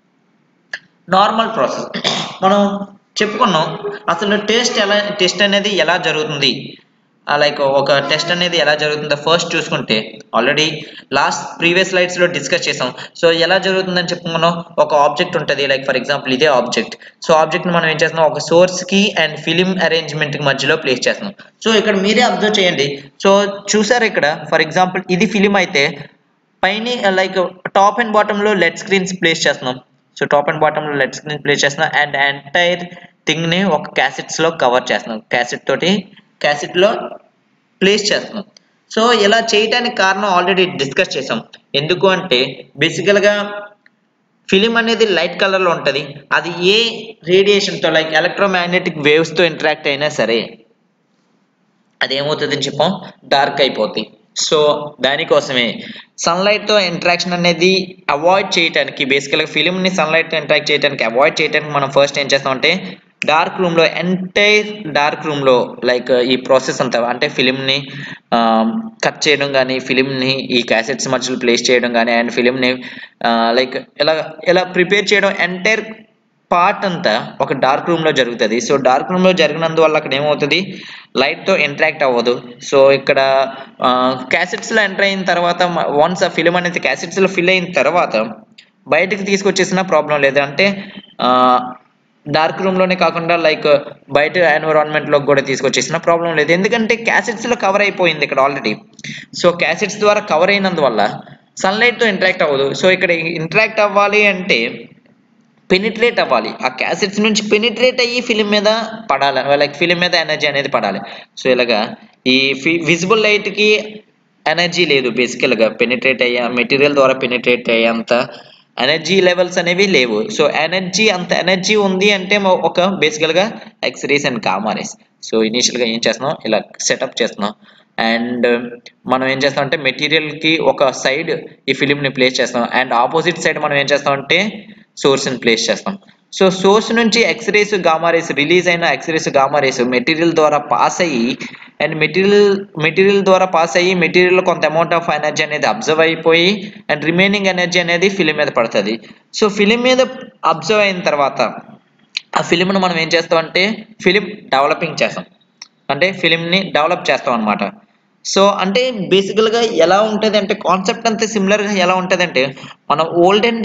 A: నార్మల్ ప్రాసెస్ మనం చెప్పుకున్నాం. అసలు టెస్ట్ అనేది ఎలా జరుగుతుంది, లైక్ ఒక టెస్ట్ అనేది ఎలా జరుగుతుందో ఫస్ట్ చూసుకుంటే ఆల్రెడీ ప్రీవియస్ స్లైడ్స్లో డిస్కస్ చేసాం. సో ఎలా జరుగుతుందని చెప్పుకున్నాం, ఒక ఆబ్జెక్ట్ ఉంటుంది, లైక్ ఫర్ ఎగ్జాంపుల్ ఇదే ఆబ్జెక్ట్. సో ఆబ్జెక్ట్ని మనం ఏం చేస్తున్నాం, ఒక సోర్స్కి అండ్ ఫిలిం అరేంజ్మెంట్కి మధ్యలో ప్లేస్ చేస్తున్నాం. సో ఇక్కడ మీరే అబ్జర్వ్ చేయండి. సో చూసారు ఇక్కడ ఫర్ ఎగ్జాంపుల్ ఇది ఫిలిం అయితే పైన లైక్ టాప్ అండ్ బాటంలో లెడ్ స్క్రీన్స్ ప్లేస్ చేస్తున్నాం. సో టాప్ అండ్ బాటంలో లెడ్ స్క్రీన్ ప్లేస్ చేస్తున్నాం అండ్ ఎంటైర్ థింగ్ని ఒక క్యాసెట్స్లో కవర్ చేస్తున్నాం, క్యాసెట్లో ప్లేస్ చేస్తున్నాం. సో ఇలా చేయడానికి కారణం ఆల్రెడీ డిస్కస్ చేసాం. ఎందుకు అంటే బేసికల్గా ఫిలిం అనేది లైట్ కలర్లో ఉంటుంది, అది ఏ రేడియేషన్తో లైక్ ఎలక్ట్రోమాగ్నెటిక్ వేవ్స్తో ఇంటరాక్ట్ అయినా సరే అదేమవుతుందని చెప్పాం, డార్క్ అయిపోతుంది. సో దానికోసమే సన్లైట్తో ఇంటరాక్షన్ అనేది అవాయిడ్ చేయడానికి, బేసికల్గా ఫిలింని సన్లైట్తో ఇంటరాక్ట్ చేయడానికి అవాయిడ్ చేయడానికి మనం ఫస్ట్ ఏం చేస్తామంటే డార్క్ రూమ్లో ఎంటైర్ డార్క్ రూమ్లో లైక్ ఈ ప్రాసెస్ అంతా అంటే ఫిలింని కట్ చేయడం కానీ ఫిలింని ఈ క్యాసెట్స్ మధ్యలో ప్లేస్ చేయడం కానీ అండ్ ఫిలింని లైక్ ఇలా ప్రిపేర్ చేయడం ఎంటైర్ పార్ట్ అంతా ఒక డార్క్ రూమ్లో జరుగుతుంది. సో డార్క్ రూమ్లో జరిగినందువల్ల అక్కడ ఏమవుతుంది, లైట్తో ఇంటరాక్ట్ అవ్వదు. సో ఇక్కడ క్యాసెట్స్లో ఎంటర్ అయిన తర్వాత వన్స్ ఆ ఫిలిం అనేది క్యాసెట్స్లో ఫిల్ అయిన తర్వాత బయటకు తీసుకొచ్చేసిన ప్రాబ్లం లేదు. అంటే డార్క్ రూమ్లోనే కాకుండా లైక్ బయట ఎన్విరాన్మెంట్లోకి కూడా తీసుకొచ్చేసిన ప్రాబ్లం లేదు, ఎందుకంటే క్యాసెట్స్లో కవర్ అయిపోయింది ఇక్కడ ఆల్రెడీ. సో క్యాసెట్స్ ద్వారా కవర్ అయినందువల్ల సన్లైట్తో ఇంటరాక్ట్ అవ్వదు. సో ఇక్కడ ఇంటరాక్ట్ అవ్వాలి అంటే పెనిట్రేట్ అవ్వాలి, ఆ క్యాసెట్స్ నుంచి పెనిట్రేట్ అయ్యి ఫిలిం మీద పడాలి, లైక్ ఫిలిం మీద ఎనర్జీ అనేది పడాలి. సో ఇలాగా ఈ విజిబుల్ లైట్కి ఎనర్జీ లేదు బేసికల్గా, పెనిట్రేట్ అయ్యే మెటీరియల్ ద్వారా పెనిట్రేట్ అయ్యేంత ఎనర్జీ లెవెల్స్ అనేవి లేవు. సో అంత ఎనర్జీ ఉంది అంటే ఒక బేసికల్గా X rays and gamma rays. So ఇనీషియల్గా ఏం చేస్తున్నాం, ఇలా సెటప్ చేస్తున్నాం అండ్ మనం ఏం చేస్తాం అంటే మెటీరియల్కి ఒక సైడ్ ఈ ఫిలింని ప్లేస్ చేస్తాం అండ్ ఆపోజిట్ సైడ్ మనం ఏం చేస్తాం అంటే సోర్స్ని ప్లేస్ చేస్తాం. సో సోర్స్ నుంచి ఎక్స్రేస్ గామా రేస్ రిలీజ్ అయిన ఎక్స్రేస్ గామా రేస్ మెటీరియల్ ద్వారా పాస్ అయ్యి అండ్ మెటీరియల్ ద్వారా పాస్ అయ్యి మెటీరియల్ కొంత అమౌంట్ ఆఫ్ ఎనర్జీ అనేది అబ్జర్వ్ అయిపోయి అండ్ రిమైనింగ్ ఎనర్జీ అనేది ఫిలిం మీద పడుతుంది. సో ఫిలిం మీద అబ్జర్వ్ అయిన తర్వాత ఆ ఫిలింను మనం ఏం చేస్తామంటే ఫిలిం డెవలపింగ్ చేస్తాం, అంటే ఫిలింని డెవలప్ చేస్తాం అనమాట. సో అంటే బేసికల్గా ఎలా ఉంటుంది అంటే కాన్సెప్ట్ అంతా సిమిలర్గా ఎలా ఉంటుంది అంటే మన ఓల్డెన్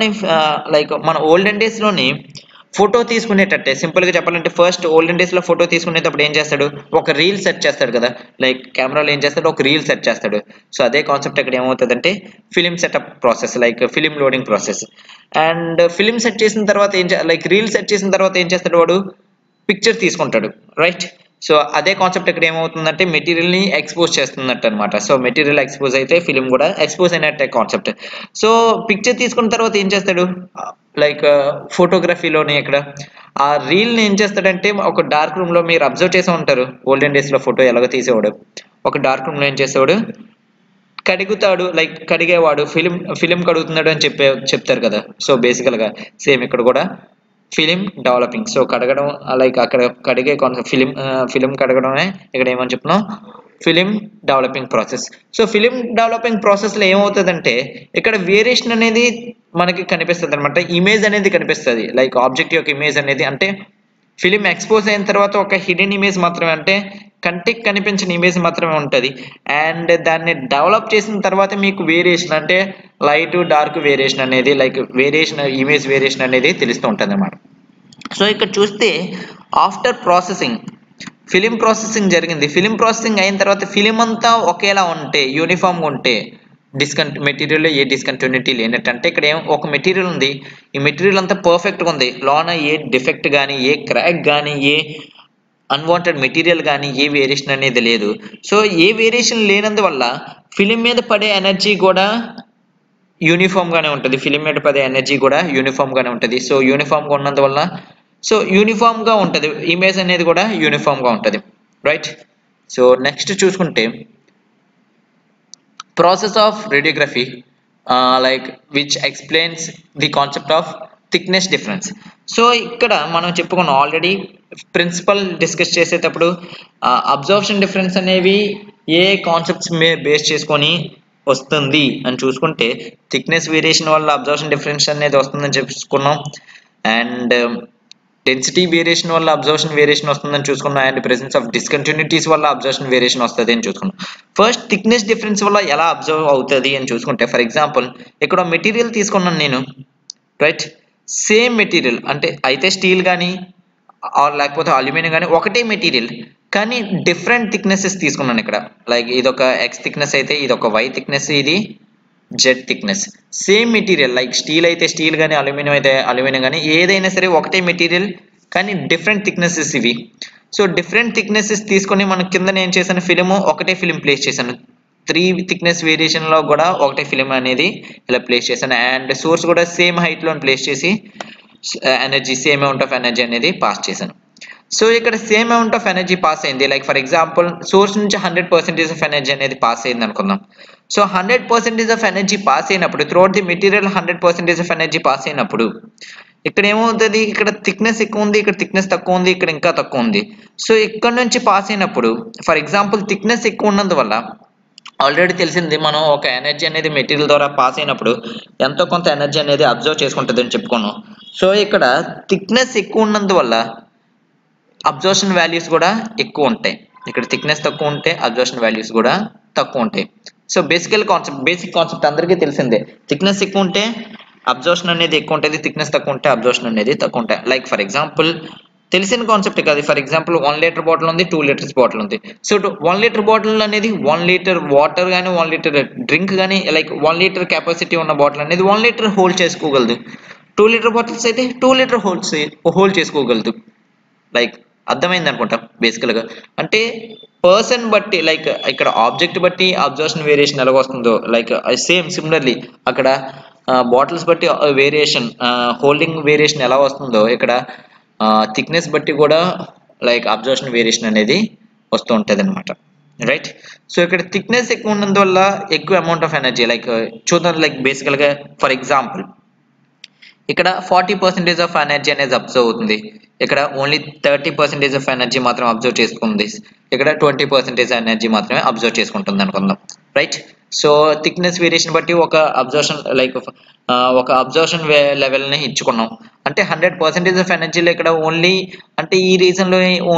A: డేస్లోని ఫోటో తీసుకునేటట్టే. సింపుల్గా చెప్పాలంటే ఫస్ట్ ఓల్డెన్ డేస్లో ఫోటో తీసుకునేటప్పుడు ఏం చేస్తాడు, ఒక రీల్ సెట్ చేస్తాడు కదా, లైక్ కెమెరాలో ఏం చేస్తాడు, ఒక రీల్ సెట్ చేస్తాడు. సో అదే కాన్సెప్ట్ ఇక్కడ ఏమవుతుందంటే film setup process, like film loading process. And film set చేసిన తర్వాత లైక్ రీల్ సెట్ చేసిన తర్వాత ఏం చేస్తాడు, వాడు పిక్చర్ తీసుకుంటాడు, రైట్. సో అదే కాన్సెప్ట్ ఇక్కడ ఏమవుతుందంటే మెటీరియల్ని ఎక్స్పోజ్ చేస్తున్నట్టు అనమాట. సో మెటీరియల్ ఎక్స్పోజ్ అయితే ఫిలిం కూడా ఎక్స్పోజ్ అయినట్టే కాన్సెప్ట్. సో పిక్చర్ తీసుకున్న తర్వాత ఏం చేస్తాడు, లైక్ ఫోటోగ్రఫీలోని ఇక్కడ ఆ రీల్ని ఏం చేస్తాడంటే ఒక డార్క్ రూమ్లో మీరు అబ్జర్వ్ చేసే ఉంటారు ఓల్డెన్ డేస్లో ఫోటో ఎలాగో తీసేవాడు, ఒక డార్క్ రూమ్లో ఏం చేసేవాడు కడుగుతాడు, లైక్ కడిగేవాడు, ఫిలిం కడుగుతున్నాడు అని చెప్తారు కదా. సో బేసికల్గా సేమ్ ఇక్కడ కూడా ఫిలిం డెవలపింగ్. సో కడగడం లైక్ అక్కడ కడిగే ఫిలిం కడగడమే ఇక్కడ ఏమని చెప్తున్నాం film developing process. So film developing ప్రాసెస్లో ఏమవుతుందంటే ఇక్కడ వేరియేషన్ అనేది మనకి కనిపిస్తుంది అనమాట, ఇమేజ్ అనేది కనిపిస్తుంది, లైక్ ఆబ్జెక్ట్ యొక్క ఇమేజ్ అనేది. అంటే ఫిలిం ఎక్స్పోజ్ అయిన తర్వాత ఒక హిడెన్ ఇమేజ్ మాత్రమే, అంటే కంటికి కనిపించిన ఇమేజ్ మాత్రమే ఉంటుంది. అండ్ దాన్ని డెవలప్ చేసిన తర్వాత మీకు వేరియేషన్ అంటే లైట్ డార్క్ వేరియేషన్ అనేది లైక్ ఇమేజ్ వేరియేషన్ అనేది తెలుస్తూ ఉంటుంది అన్నమాట. సో ఇక్కడ చూస్తే ఆఫ్టర్ ప్రాసెసింగ్ ఫిలిం ప్రాసెసింగ్ జరిగింది. ఫిలిం ప్రాసెసింగ్ అయిన తర్వాత ఫిలిం అంతా ఒకేలా ఉంటే యూనిఫామ్గా ఉంటే మెటీరియల్లో ఏ డిస్కంటిన్యూటీ లేనట్టంటే ఇక్కడ ఒక మెటీరియల్ ఉంది, ఈ మెటీరియల్ అంతా పర్ఫెక్ట్గా ఉంది, లోన ఏ డిఫెక్ట్ కానీ ఏ క్రాక్ కానీ ఏ అన్వాంటెడ్ మెటీరియల్ కానీ ఏ వేరియేషన్ అనేది లేదు. సో ఏ వేరియేషన్ లేనందువల్ల ఫిలిం మీద పడే ఎనర్జీ కూడా యూనిఫామ్గానే ఉంటుంది, ఫిలిం మీద పడే ఎనర్జీ కూడా యూనిఫామ్గానే ఉంటుంది. సో యూనిఫామ్గా ఉన్నందువల్ల యూనిఫామ్గా ఉంటుంది, ఇమేజ్ అనేది కూడా యూనిఫామ్గా ఉంటుంది, రైట్. సో నెక్స్ట్ చూసుకుంటే process of radiography like which explains the concept of thickness difference. So ఇక్కడ మనం చెప్పుకున్నాం ఆల్రెడీ ప్రిన్సిపల్ డిస్కస్ చేసేటప్పుడు అబ్జర్ప్షన్ డిఫరెన్స్ అనేవి ఏ కాన్సెప్ట్స్ మీద బేస్ చేసుకొని వస్తుంది అని చూసుకుంటే థిక్నెస్ వేరియేషన్ వల్ల అబ్జర్ప్షన్ డిఫరెన్స్ అనేది వస్తుందని చెప్పుకున్నాం, అండ్ డెన్సిటీ వేరియేషన్ వల్ల అబ్జర్ప్షన్ వేరియేషన్ వస్తుందని చూసుకున్నాం, అండ్ ప్రెసెన్స్ ఆఫ్ డిస్కంటిన్యూటీస్ వల్ల అబ్జర్ప్షన్ వేరియేషన్ వస్తుంది అని చూసుకున్నాం. ఫస్ట్ థిక్నెస్ డిఫరెన్స్ వల్ల ఎలా అబ్జర్వ్ అవుతుంది అని చూసుకుంటే ఫర్ ఎగ్జాంపుల్ ఇక్కడ మెటీరియల్ తీసుకున్నాను నేను, రైట్. సేమ్ మెటీరియల్ అంటే అయితే స్టీల్ కానీ లేకపోతే అల్యూమినియం కానీ ఒకటే మెటీరియల్ కానీ డిఫరెంట్ థిక్నెసెస్ తీసుకున్నాను ఇక్కడ, లైక్ ఇదొక ఎక్స్ థిక్నెస్ అయితే ఇదొక వై థిక్నెస్, ఇది Z thickness. Same material like steel అయితే స్టీల్ కానీ అల్యూమినియం అయితే అల్యూమినియం కానీ ఏదైనా సరే ఒకటే మెటీరియల్ కానీ డిఫరెంట్ థిక్నెసెస్ ఇవి. సో డిఫరెంట్ థిక్నెసెస్ తీసుకొని మన కింద నేను చేశాను ఫిలిం ఒకటే ఫిలిం ప్లేస్ చేశాను, 3 థిక్నెస్ వేరియేషన్లో కూడా ఒకటే ఫిలిం అనేది ఇలా ప్లేస్ చేశాను, అండ్ సోర్స్ కూడా సేమ్ హైట్లో ప్లేస్ చేసి energy same amount of energy అనేది పాస్ చేశాను. సో ఇక్కడ same amount of energy pass అయింది, లైక్ ఫర్ ఎగ్జాంపుల్ సోర్స్ నుంచి 100% ఆఫ్ ఎనర్జీ అనేది పాస్ అయింది అనుకుందాం. సో 100% ఆఫ్ ఎనర్జీ పాస్ అయినప్పుడు throughout the material 100% of energy pass అయినప్పుడు ఇక్కడ ఏమవుతుంది, ఇక్కడ థిక్నెస్ ఎక్కువ ఉంది, ఇక్కడ థిక్నెస్ తక్కువ ఉంది, ఇక్కడ ఇంకా తక్కువ ఉంది. సో ఇక్కడ నుంచి పాస్ అయినప్పుడు ఫర్ ఎగ్జాంపుల్ థిక్నెస్ ఎక్కువ ఉన్నందువల్ల ఆల్రెడీ తెలిసింది, మనం ఒక ఎనర్జీ అనేది మెటీరియల్ ద్వారా పాస్ అయినప్పుడు ఎంతో కొంత ఎనర్జీ అనేది అబ్జర్వ్ చేసుకుంటుంది అని చెప్పుకున్నాం. సో ఇక్కడ థిక్నెస్ ఎక్కువ ఉన్నందువల్ల అబ్జర్ప్షన్ వాల్యూస్ కూడా ఎక్కువ ఉంటాయి. ఇక్కడ థిక్నెస్ తక్కువ ఉంటే అబ్జర్ప్షన్ వాల్యూస్ కూడా తక్కువ ఉంటాయి. సో బేసిక్ కాన్సెప్ట్ అందరికీ తెలిసిందే. థిక్నెస్ ఎక్కువ ఉంటే అబ్జర్ప్షన్ అనేది ఎక్కువ ఉంటుంది, థిక్నెస్ తక్కువ ఉంటే అబ్జర్ప్షన్ అనేది తక్కువ ఉంటాయి. లైక్ ఫర్ ఎగ్జాంపుల్ తెలిసిన కాన్సెప్ట్ కాదు. ఫర్ ఎగ్జాంపుల్ 1 లీటర్ బాటిల్ ఉంది, 2 లీటర్స్ బాటిల్ ఉంది. సో 1 లీటర్ బాటిల్ అనేది 1 లీటర్ వాటర్ కానీ 1 లీటర్ డ్రింక్ కానీ లైక్ 1 లీటర్ కెపాసిటీ ఉన్న బాటిల్ అనేది 1 లీటర్ హోల్డ్ చేసుకోగలదు. 2 లీటర్ బాటిల్స్ అయితే 2 లీటర్ హోల్డ్ చేసుకోగలదు. లైక్ అర్థమైంది అనుకుంటా బేసికల్గా. అంటే పర్సన్ బట్టి లైక్ ఇక్కడ ఆబ్జెక్ట్ బట్టి అబ్జర్ప్షన్ వేరియేషన్ ఎలాగ వస్తుందో లైక్ సిమిలర్లీ అక్కడ బాటిల్స్ బట్టి వేరియేషన్ హోల్డింగ్ వేరియేషన్ ఎలా వస్తుందో ఇక్కడ థిక్నెస్ బట్టి కూడా లైక్ అబ్జర్ప్షన్ వేరియేషన్ అనేది వస్తూ ఉంటుంది అనమాట. రైట్. సో ఇక్కడ థిక్నెస్ ఎక్కువ ఉన్నందువల్ల ఎక్కువ అమౌంట్ ఆఫ్ ఎనర్జీ లైక్ చూద్దాం. లైక్ బేసికల్గా ఫర్ ఎగ్జాంపుల్ ఇక్కడ 40% ఆఫ్ ఎనర్జీ అనేది అబ్జర్వ్ అవుతుంది, ఇక్కడ ఓన్లీ 30% ఆఫ్ ఎనర్జీ మాత్రం అబ్జర్వ్ చేసుకుంది, ఇక్కడ 20% ఎనర్జీ మాత్రమే అబ్జర్వ్ చేసుకుంటుంది అనుకుందాం. రైట్. సో థిక్నెస్ వేరియేషన్ బట్టి ఒక అబ్జర్ప్షన్ లైక్ ఒక అబ్జర్ప్షన్ లెవెల్ని ఇచ్చుకున్నాం. అంటే 100% ఆఫ్ ఎనర్జీలో ఇక్కడ ఓన్లీ అంటే ఈ రీజన్లో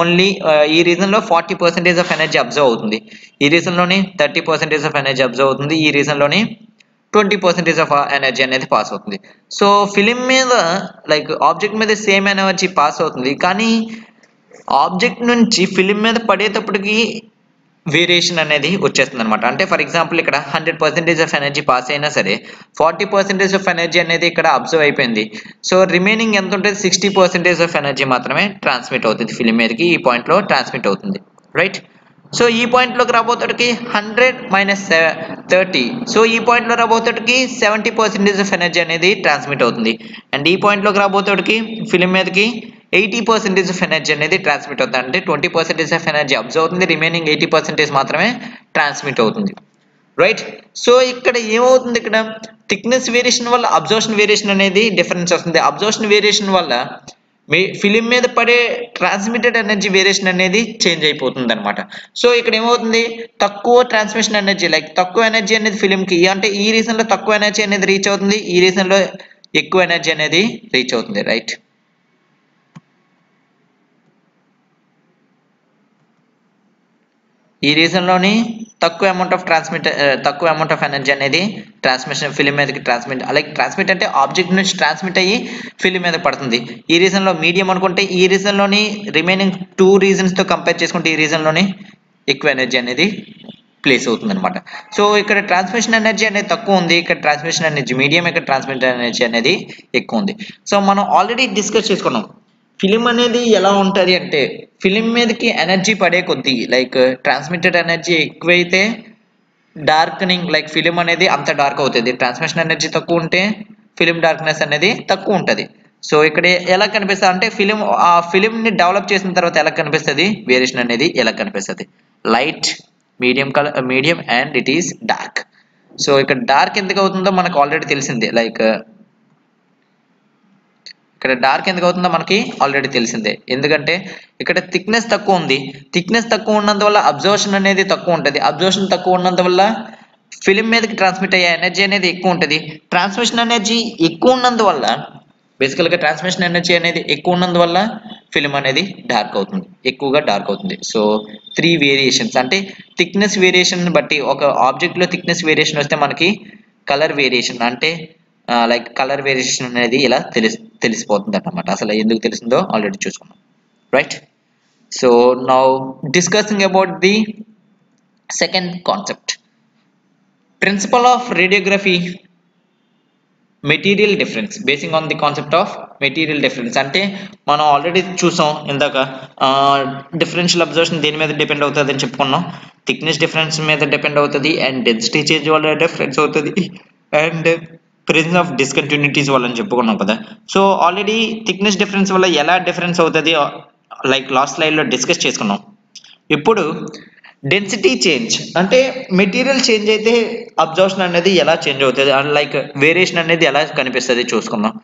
A: 40% ఆఫ్ ఎనర్జీ అబ్జర్వ్ అవుతుంది, ఈ రీజన్లోని 30% ఆఫ్ ఎనర్జీ అబ్జర్వ్ అవుతుంది, ఈ రీజన్లోని 20% ఆఫ్ ఎనర్జీ అనేది పాస్ అవుతుంది. సో ఫిలిం మీద లైక్ ఆబ్జెక్ట్ మీద సేమ్ ఎనర్జీ పాస్ అవుతుంది, కానీ ఆబ్జెక్ట్ నుంచి ఫిలిం మీద పడేటప్పటికి వేరియేషన్ అనేది వచ్చేస్తుంది అనమాట. అంటే ఫర్ ఎగ్జాంపుల్ ఇక్కడ 100% ఆఫ్ ఎనర్జీ పాస్ అయినా సరే 40% ఆఫ్ ఎనర్జీ అనేది ఇక్కడ అబ్జర్వ్ అయిపోయింది. సో రిమైనింగ్ ఎంత ఉంటుంది, 60% ఆఫ్ ఎనర్జీ మాత్రమే ట్రాన్స్మిట్ అవుతుంది ఫిలిం మీదకి, ఈ పాయింట్లో ట్రాన్స్మిట్ అవుతుంది. రైట్. సో ఈ పాయింట్లోకి రాబోతోటికి 100 - 30. సో ఈ పాయింట్లో రాబోతోటికి 70% ఆఫ్ ఎనర్జీ అనేది ట్రాన్స్మిట్ అవుతుంది. అండ్ ఈ పాయింట్లోకి రాబోతోటికి ఫిలిం మీదకి 80% ఆఫ్ ఎనర్జీ అనేది ట్రాన్స్మిట్ అవుతుంది. అంటే 20% ఆఫ్ ఎనర్జీ అబ్జర్వ్ అవుతుంది, రిమైనింగ్ 80% మాత్రమే ట్రాన్స్మిట్ అవుతుంది. రైట్. సో ఇక్కడ ఏమవుతుంది, ఇక్కడ థిక్నెస్ వేరియేషన్ వల్ల అబ్జర్ప్షన్ వేరియేషన్ అనేది డిఫరెన్స్ వస్తుంది. అబ్జర్ప్షన్ వేరియేషన్ వల్ల ఫిలిం మీద పడే ట్రాన్స్మిటెడ్ ఎనర్జీ వేరియేషన్ అనేది చేంజ్ అయిపోతుంది అనమాట. సో ఇక్కడ ఏమవుతుంది, తక్కువ ట్రాన్స్మిషన్ ఎనర్జీ లైక్ తక్కువ ఎనర్జీ అనేది ఫిలింకి అంటే ఈ రీజన్లో తక్కువ ఎనర్జీ అనేది రీచ్ అవుతుంది, ఈ రీజన్లో ఎక్కువ ఎనర్జీ అనేది రీచ్ అవుతుంది. రైట్. ఈ రీజన్లోని తక్కువ అమౌంట్ ఆఫ్ ఎనర్జీ అనేది ట్రాన్స్మిషన్ ఫిలిం మీదకి ట్రాన్స్మిట్ అంటే ఆబ్జెక్ట్ నుంచి ట్రాన్స్మిట్ అయ్యి ఫిలిం మీద పడుతుంది. ఈ రీజన్లో మీడియం అనుకుంటే ఈ రీజన్లోని రిమైనింగ్ 2 రీజన్స్తో కంపేర్ చేసుకుంటే ఈ రీజన్లోని ఎక్కువ ఎనర్జీ అనేది ప్లేస్ అవుతుంది అనమాట. సో ఇక్కడ ట్రాన్స్మిషన్ ఎనర్జీ అనేది తక్కువ ఉంది, ఇక్కడ ట్రాన్స్మిషన్ ఎనర్జీ మీడియం, ఇక్కడ ట్రాన్స్మిషన్ ఎనర్జీ అనేది ఎక్కువ ఉంది. సో మనం ఆల్రెడీ డిస్కస్ చేసుకున్నాం ఫిలిం అనేది ఎలా ఉంటుంది అంటే ఫిలిం మీదకి ఎనర్జీ పడే కొద్దీ లైక్ ట్రాన్స్మిటెడ్ ఎనర్జీ ఎక్కువైతే డార్కనింగ్ లైక్ ఫిలిం అనేది అంత డార్క్ అవుతుంది, ట్రాన్స్మిషన్ ఎనర్జీ తక్కువ ఉంటే ఫిలిం డార్క్నెస్ అనేది తక్కువ ఉంటుంది. సో ఇక్కడ ఎలా కనిపిస్తుంది అంటే ఆ ఫిలింని డెవలప్ చేసిన తర్వాత ఎలా కనిపిస్తుంది, వేరియేషన్ అనేది ఎలా కనిపిస్తుంది, light, medium and it is dark. So ఇక్కడ డార్క్ ఎందుకు అవుతుందో మనకు ఆల్రెడీ తెలిసిందే, లైక్ ఇక్కడ డార్క్ ఎందుకు అవుతుందో మనకి ఆల్రెడీ తెలిసిందే, ఎందుకంటే ఇక్కడ థిక్నెస్ తక్కువ ఉంది, థిక్నెస్ తక్కువ ఉన్నందువల్ల అబ్జర్ప్షన్ అనేది తక్కువ ఉంటుంది, అబ్జర్ప్షన్ తక్కువ ఉన్నందువల్ల ఫిలిం మీదకి ట్రాన్స్మిట్ అయ్యే ఎనర్జీ అనేది ఎక్కువ ఉంటుంది, ట్రాన్స్మిషన్ ఎనర్జీ ఎక్కువ ఉన్నందువల్ల బేసికల్గా ట్రాన్స్మిషన్ ఎనర్జీ అనేది ఎక్కువ ఉన్నందువల్ల ఫిలిం అనేది డార్క్ అవుతుంది, ఎక్కువగా డార్క్ అవుతుంది. సో 3 వేరియేషన్స్ అంటే థిక్నెస్ వేరియేషన్ బట్టి ఒక ఆబ్జెక్ట్లో థిక్నెస్ వేరియేషన్ వస్తే మనకి కలర్ వేరియేషన్ అంటే లైక్ కలర్ వేరియేషన్ అనేది ఇలా తెలిసిపోతుంది అన్నమాట. అసలు ఎందుకు తెలిసిందో ఆల్రెడీ చూసుకున్నాం. Right. So now discussing about the second concept, principle of radiography material difference. Basing on the concept of material difference అంటే మనం ఆల్రెడీ చూసాం ఇందాక డిఫరెన్షియల్ అబ్జర్వేషన్ దేని మీద డిపెండ్ అవుతుంది అని చెప్పుకున్నాం, థిక్నెస్ డిఫరెన్స్ మీద డిపెండ్ అవుతుంది అండ్ డెన్సిటీ చేంజ్ వల్ల డిఫరెన్స్ అవుతుంది అండ్ ప్రెజెన్స్ ఆఫ్ డిస్కంటిన్యూటీస్ వల్ల అని చెప్పుకున్నాం కదా. సో ఆల్రెడీ థిక్నెస్ డిఫరెన్స్ వల్ల ఎలా డిఫరెన్స్ అవుతుంది లైక్ లాస్ట్ స్లైడ్లో డిస్కస్ చేసుకున్నాం. ఇప్పుడు డెన్సిటీ చేంజ్ అంటే మెటీరియల్ చేంజ్ అయితే అబ్జర్ప్షన్ అనేది ఎలా చేంజ్ అవుతుంది అండ్ లైక్ వేరియేషన్ అనేది ఎలా కనిపిస్తుంది చూసుకుందాం.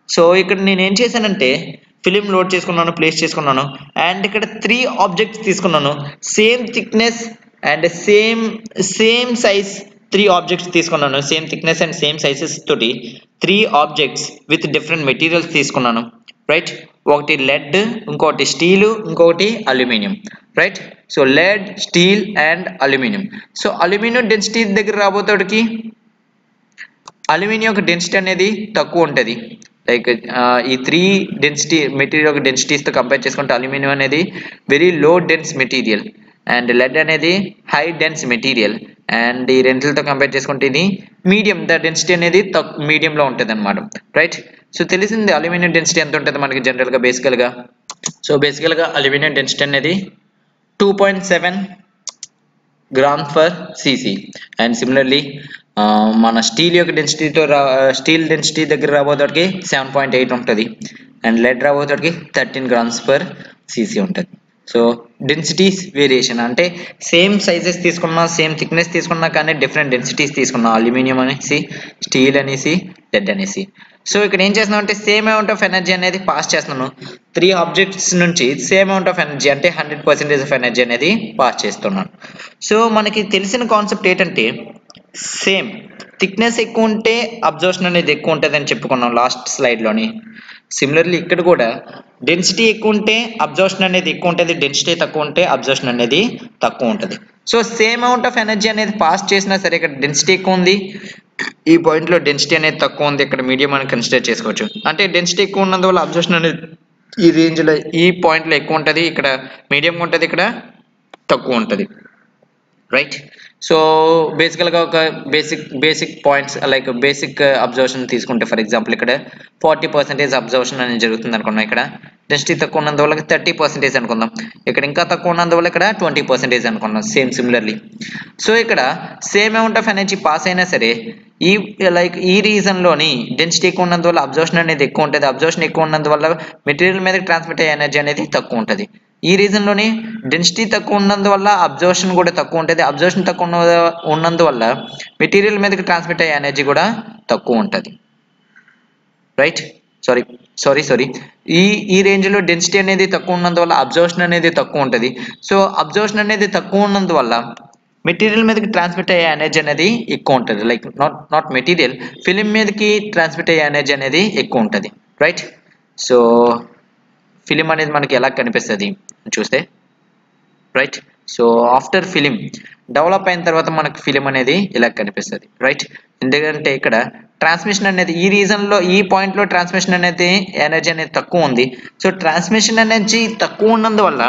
A: సో ఇక్కడ నేను ఏం చేశానంటే ఫిలిం లోడ్ చేసుకున్నాను, ప్లేస్ చేసుకున్నాను, అండ్ ఇక్కడ 3 ఆబ్జెక్ట్స్ తీసుకున్నాను, same thickness and same size 3 objects తీసుకున్నాను, same thickness and same sizes తోటి 3 ఆబ్జెక్ట్స్ విత్ డిఫరెంట్ మెటీరియల్స్ తీసుకున్నాను, రైట్. ఒకటి లెడ్, ఇంకొకటి స్టీల్, ఇంకొకటి aluminium, right. So lead, steel and aluminium. So aluminium density దగ్గర రాబోతోడికి అల్యూమినియం యొక్క డెన్సిటీ అనేది తక్కువ ఉంటుంది. లైక్ ఈ 3 డెన్సిటీ మెటీరియల్ యొక్క డెన్సిటీస్తో కంపేర్ చేసుకుంటే అల్యూమినియం అనేది very low dense material and lead అనేది హై డెన్స్ మెటీరియల్. అండ్ ఈ రెండింటితో కంపేర్ చేసుకుంటే ఇది మీడియం, ద డెన్సిటీ అనేది మీడియంలో ఉంటుంది అనమాట, రైట్. సో తెలిసింది అల్యూమినియం డెన్సిటీ ఎంత ఉంటుంది మనకి జనరల్గా బేసికల్గా. సో బేసికల్గా అల్యూమినియం డెన్సిటీ అనేది 2.7 grams per cc. And similarly మన స్టీల్ యొక్క డెన్సిటీతో స్టీల్ డెన్సిటీ దగ్గర రాబోతోటికి 7.8 ఉంటుంది అండ్ లెడ్ రాబోతోటికి 13 grams per cc ఉంటుంది. సో డెన్సిటీస్ వేరియేషన్ అంటే సేమ్ సైజెస్ తీసుకున్నా, సేమ్ థిక్నెస్ తీసుకున్నా, కానీ డిఫరెంట్ డెన్సిటీస్ తీసుకున్నా, అల్యూమినియం అనేసి, స్టీల్ అనేసి, లెడ్ అనేసి. సో ఇక్కడ ఏం చేస్తున్నాం అంటే సేమ్ అమౌంట్ ఆఫ్ ఎనర్జీ అనేది పాస్ చేస్తున్నాను. 3 ఆబ్జెక్ట్స్ నుంచి సేమ్ అమౌంట్ ఆఫ్ ఎనర్జీ అంటే 100% ఆఫ్ ఎనర్జీ అనేది పాస్ చేస్తున్నాను. సో మనకి తెలిసిన కాన్సెప్ట్ ఏంటంటే సేమ్ థిక్నెస్ ఎక్కువ ఉంటే అబ్జర్ప్షన్ అనేది ఎక్కువ ఉంటుంది అని చెప్పుకున్నాం లాస్ట్ స్లైడ్లోని. సిమిలర్లీ ఇక్కడ కూడా డెన్సిటీ ఎక్కువ ఉంటే అబ్జర్ప్షన్ అనేది ఎక్కువ ఉంటుంది, డెన్సిటీ తక్కువ ఉంటే అబ్జర్ప్షన్ అనేది తక్కువ ఉంటుంది. So same amount of energy అనేది పాస్ చేసినా సరే ఇక్కడ డెన్సిటీ ఎక్కువ ఉంది, ఈ పాయింట్లో డెన్సిటీ అనేది తక్కువ ఉంది, ఇక్కడ మీడియం అని కన్సిడర్ చేసుకోవచ్చు. అంటే డెన్సిటీ ఎక్కువ ఉన్నందువల్ల అబ్జర్ప్షన్ అనేది ఈ రేంజ్లో ఈ పాయింట్లో ఎక్కువ ఉంటుంది, ఇక్కడ మీడియంగా ఉంటుంది, ఇక్కడ తక్కువ ఉంటుంది, రైట్. సో బేసికల్గా ఒక basic points like basic observation తీసుకుంటే ఫర్ ఎగ్జాంపుల్ ఇక్కడ 40% అబ్జర్వేషన్ అనేది జరుగుతుంది అనుకున్నాం. ఇక్కడ డెన్సిటీ తక్కువ ఉన్నందువల్ల 30% అనుకుందాం, ఇక్కడ ఇంకా తక్కువ ఉన్నందువల్ల ఇక్కడ 20% అనుకున్నాం. సేమ్ సిమిలర్లీ సో ఇక్కడ same amount of energy pass అయినా సరే ఈ రీజన్లోని డెన్సిటీ ఎక్కువ ఉన్నందువల్ల అబ్జర్వేషన్ అనేది ఎక్కువ ఉంటుంది, అబ్జర్వేషన్ ఎక్కువ ఉన్నందువల్ల మెటీరియల్ మీద ట్రాన్స్మిట్ అయ్యే ఎనర్జీ అనేది తక్కువ ఉంటుంది. ఈ రీజన్లోని డెన్సిటీ తక్కువ ఉన్నందువల్ల అబ్జర్వేషన్ కూడా తక్కువ ఉంటుంది, అబ్జర్వేషన్ తక్కువ ఉన్నందువల్ల మెటీరియల్ మీదకి ట్రాన్స్మిట్ అయ్యే ఎనర్జీ కూడా తక్కువ ఉంటుంది, రైట్. సారీ ఈ రేంజ్లో డెన్సిటీ అనేది తక్కువ ఉన్నందువల్ల అబ్జర్వేషన్ అనేది తక్కువ ఉంటుంది. సో అబ్జర్వేషన్ అనేది తక్కువ ఉన్నందువల్ల మెటీరియల్ మీదకి ట్రాన్స్మిట్ అయ్యే ఎనర్జీ అనేది ఎక్కువ ఉంటుంది, లైక్ నాట్ మెటీరియల్, ఫిలిం మీదకి ట్రాన్స్మిట్ అయ్యే ఎనర్జీ అనేది ఎక్కువ ఉంటుంది, రైట్. సో ఫిలిం అనేది మనకి ఎలా కనిపిస్తుంది చూస్తే, right. So after film develop అయిన తర్వాత మనకు ఫిలిం అనేది ఇలా కనిపిస్తుంది, రైట్. ఎందుకంటే ఇక్కడ ట్రాన్స్మిషన్ అనేది ఈ రీజన్లో ఈ పాయింట్లో ట్రాన్స్మిషన్ అనేది ఎనర్జీ అనేది తక్కువ ఉంది. సో ట్రాన్స్మిషన్ ఎనర్జీ తక్కువ ఉన్నందువల్ల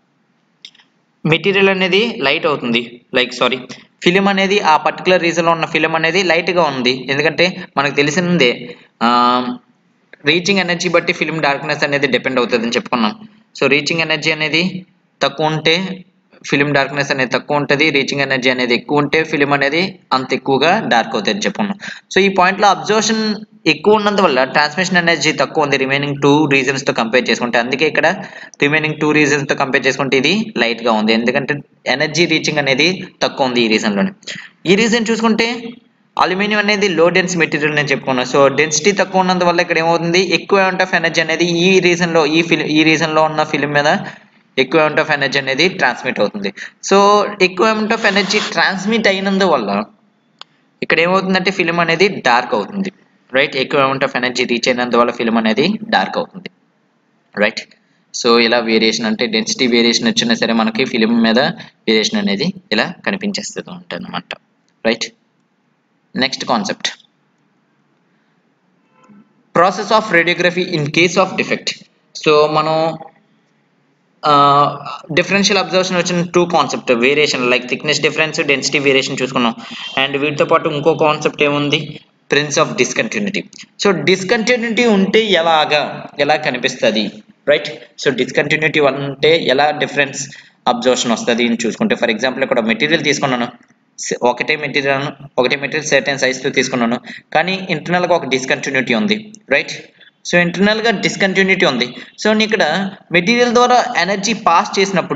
A: మెటీరియల్ అనేది లైట్ అవుతుంది, ఫిలిం అనేది ఆ పర్టికులర్ రీజన్లో ఉన్న ఫిలిం అనేది లైట్గా ఉంది. ఎందుకంటే మనకు తెలిసిందే రీచింగ్ ఎనర్జీ బట్టి ఫిలిం డార్క్నెస్ అనేది డిపెండ్ అవుతుంది అని చెప్పుకున్నాం. సో రీచింగ్ ఎనర్జీ అనేది తక్కువ ఉంటే ఫిలిం డార్క్నెస్ అనేది తక్కువ ఉంటుంది, రీచింగ్ ఎనర్జీ అనేది ఎక్కువ ఉంటే ఫిలిం అనేది అంత ఎక్కువగా డార్క్ అవుతుంది అని చెప్పుకున్నాం. సో ఈ పాయింట్లో అబ్జర్వేషన్ ఎక్కువ ఉన్నందువల్ల ట్రాన్స్మిషన్ ఎనర్జీ తక్కువ ఉంది రిమైనింగ్ 2 రీజన్స్తో కంపేర్ చేసుకుంటే. అందుకే ఇక్కడ రిమైనింగ్ 2 రీజన్స్తో కంపేర్ చేసుకుంటే ఇది లైట్గా ఉంది, ఎందుకంటే ఎనర్జీ రీచింగ్ అనేది తక్కువ ఉంది ఈ రీజన్లోనే. ఈ రీజన్ చూసుకుంటే అల్యూమినియం అనేది లో డెన్స్ మెటీరియల్ నేను చెప్పుకున్నాను. సో డెన్సిటీ తక్కువ ఉన్నందువల్ల ఇక్కడ ఏమవుతుంది, ఎక్కువ అమౌంట్ ఆఫ్ ఎనర్జీ అనేది ఈ రీజన్లో ఉన్న ఫిలిం మీద ఎక్కువ అమౌంట్ ఆఫ్ ఎనర్జీ అనేది ట్రాన్స్మిట్ అవుతుంది. సో ఎక్కువ అమౌంట్ ఆఫ్ ఎనర్జీ ట్రాన్స్మిట్ అయినందువల్ల ఇక్కడ ఏమవుతుందంటే ఫిలిం అనేది డార్క్ అవుతుంది, రైట్. ఎక్కువ అమౌంట్ ఆఫ్ ఎనర్జీ రీచ్ అయినందువల్ల ఫిలిం అనేది డార్క్ అవుతుంది, రైట్. సో ఇలా వేరియేషన్ అంటే డెన్సిటీ వేరియేషన్ వచ్చినా సరే మనకి ఫిలిం మీద వేరియేషన్ అనేది ఇలా కనిపించేస్తూ ఉంటుంది అన్నమాట, right. Next concept process of radiography in case of defect. So మనం డిఫరెన్షియల్ అబ్జర్వేషన్ వచ్చిన 2 concept variation like thickness difference, density variation చూసుకున్నాం. అండ్ వీటితో పాటు ఇంకో కాన్సెప్ట్ ఏముంది, presence of discontinuity. So discontinuity ఉంటే ఎలా కనిపిస్తుంది, రైట్. సో డిస్కంటిన్యూటీ ఉంటే ఎలా డిఫరెన్స్ అబ్జర్వేషన్ వస్తుంది అని చూసుకుంటే ఫర్ ఎగ్జాంపుల్ ఇక్కడ మెటీరియల్ తీసుకున్నాను, ఒకటే మెటీరియల్ సర్టెన్ సైజ్తో తీసుకున్నాను, కానీ ఇంటర్నల్గా ఒక డిస్కంటిన్యూటీ ఉంది, రైట్. సో ఇంటర్నల్గా డిస్కంటిన్యూటీ ఉంది. సో ఇక్కడ మెటీరియల్ ద్వారా ఎనర్జీ పాస్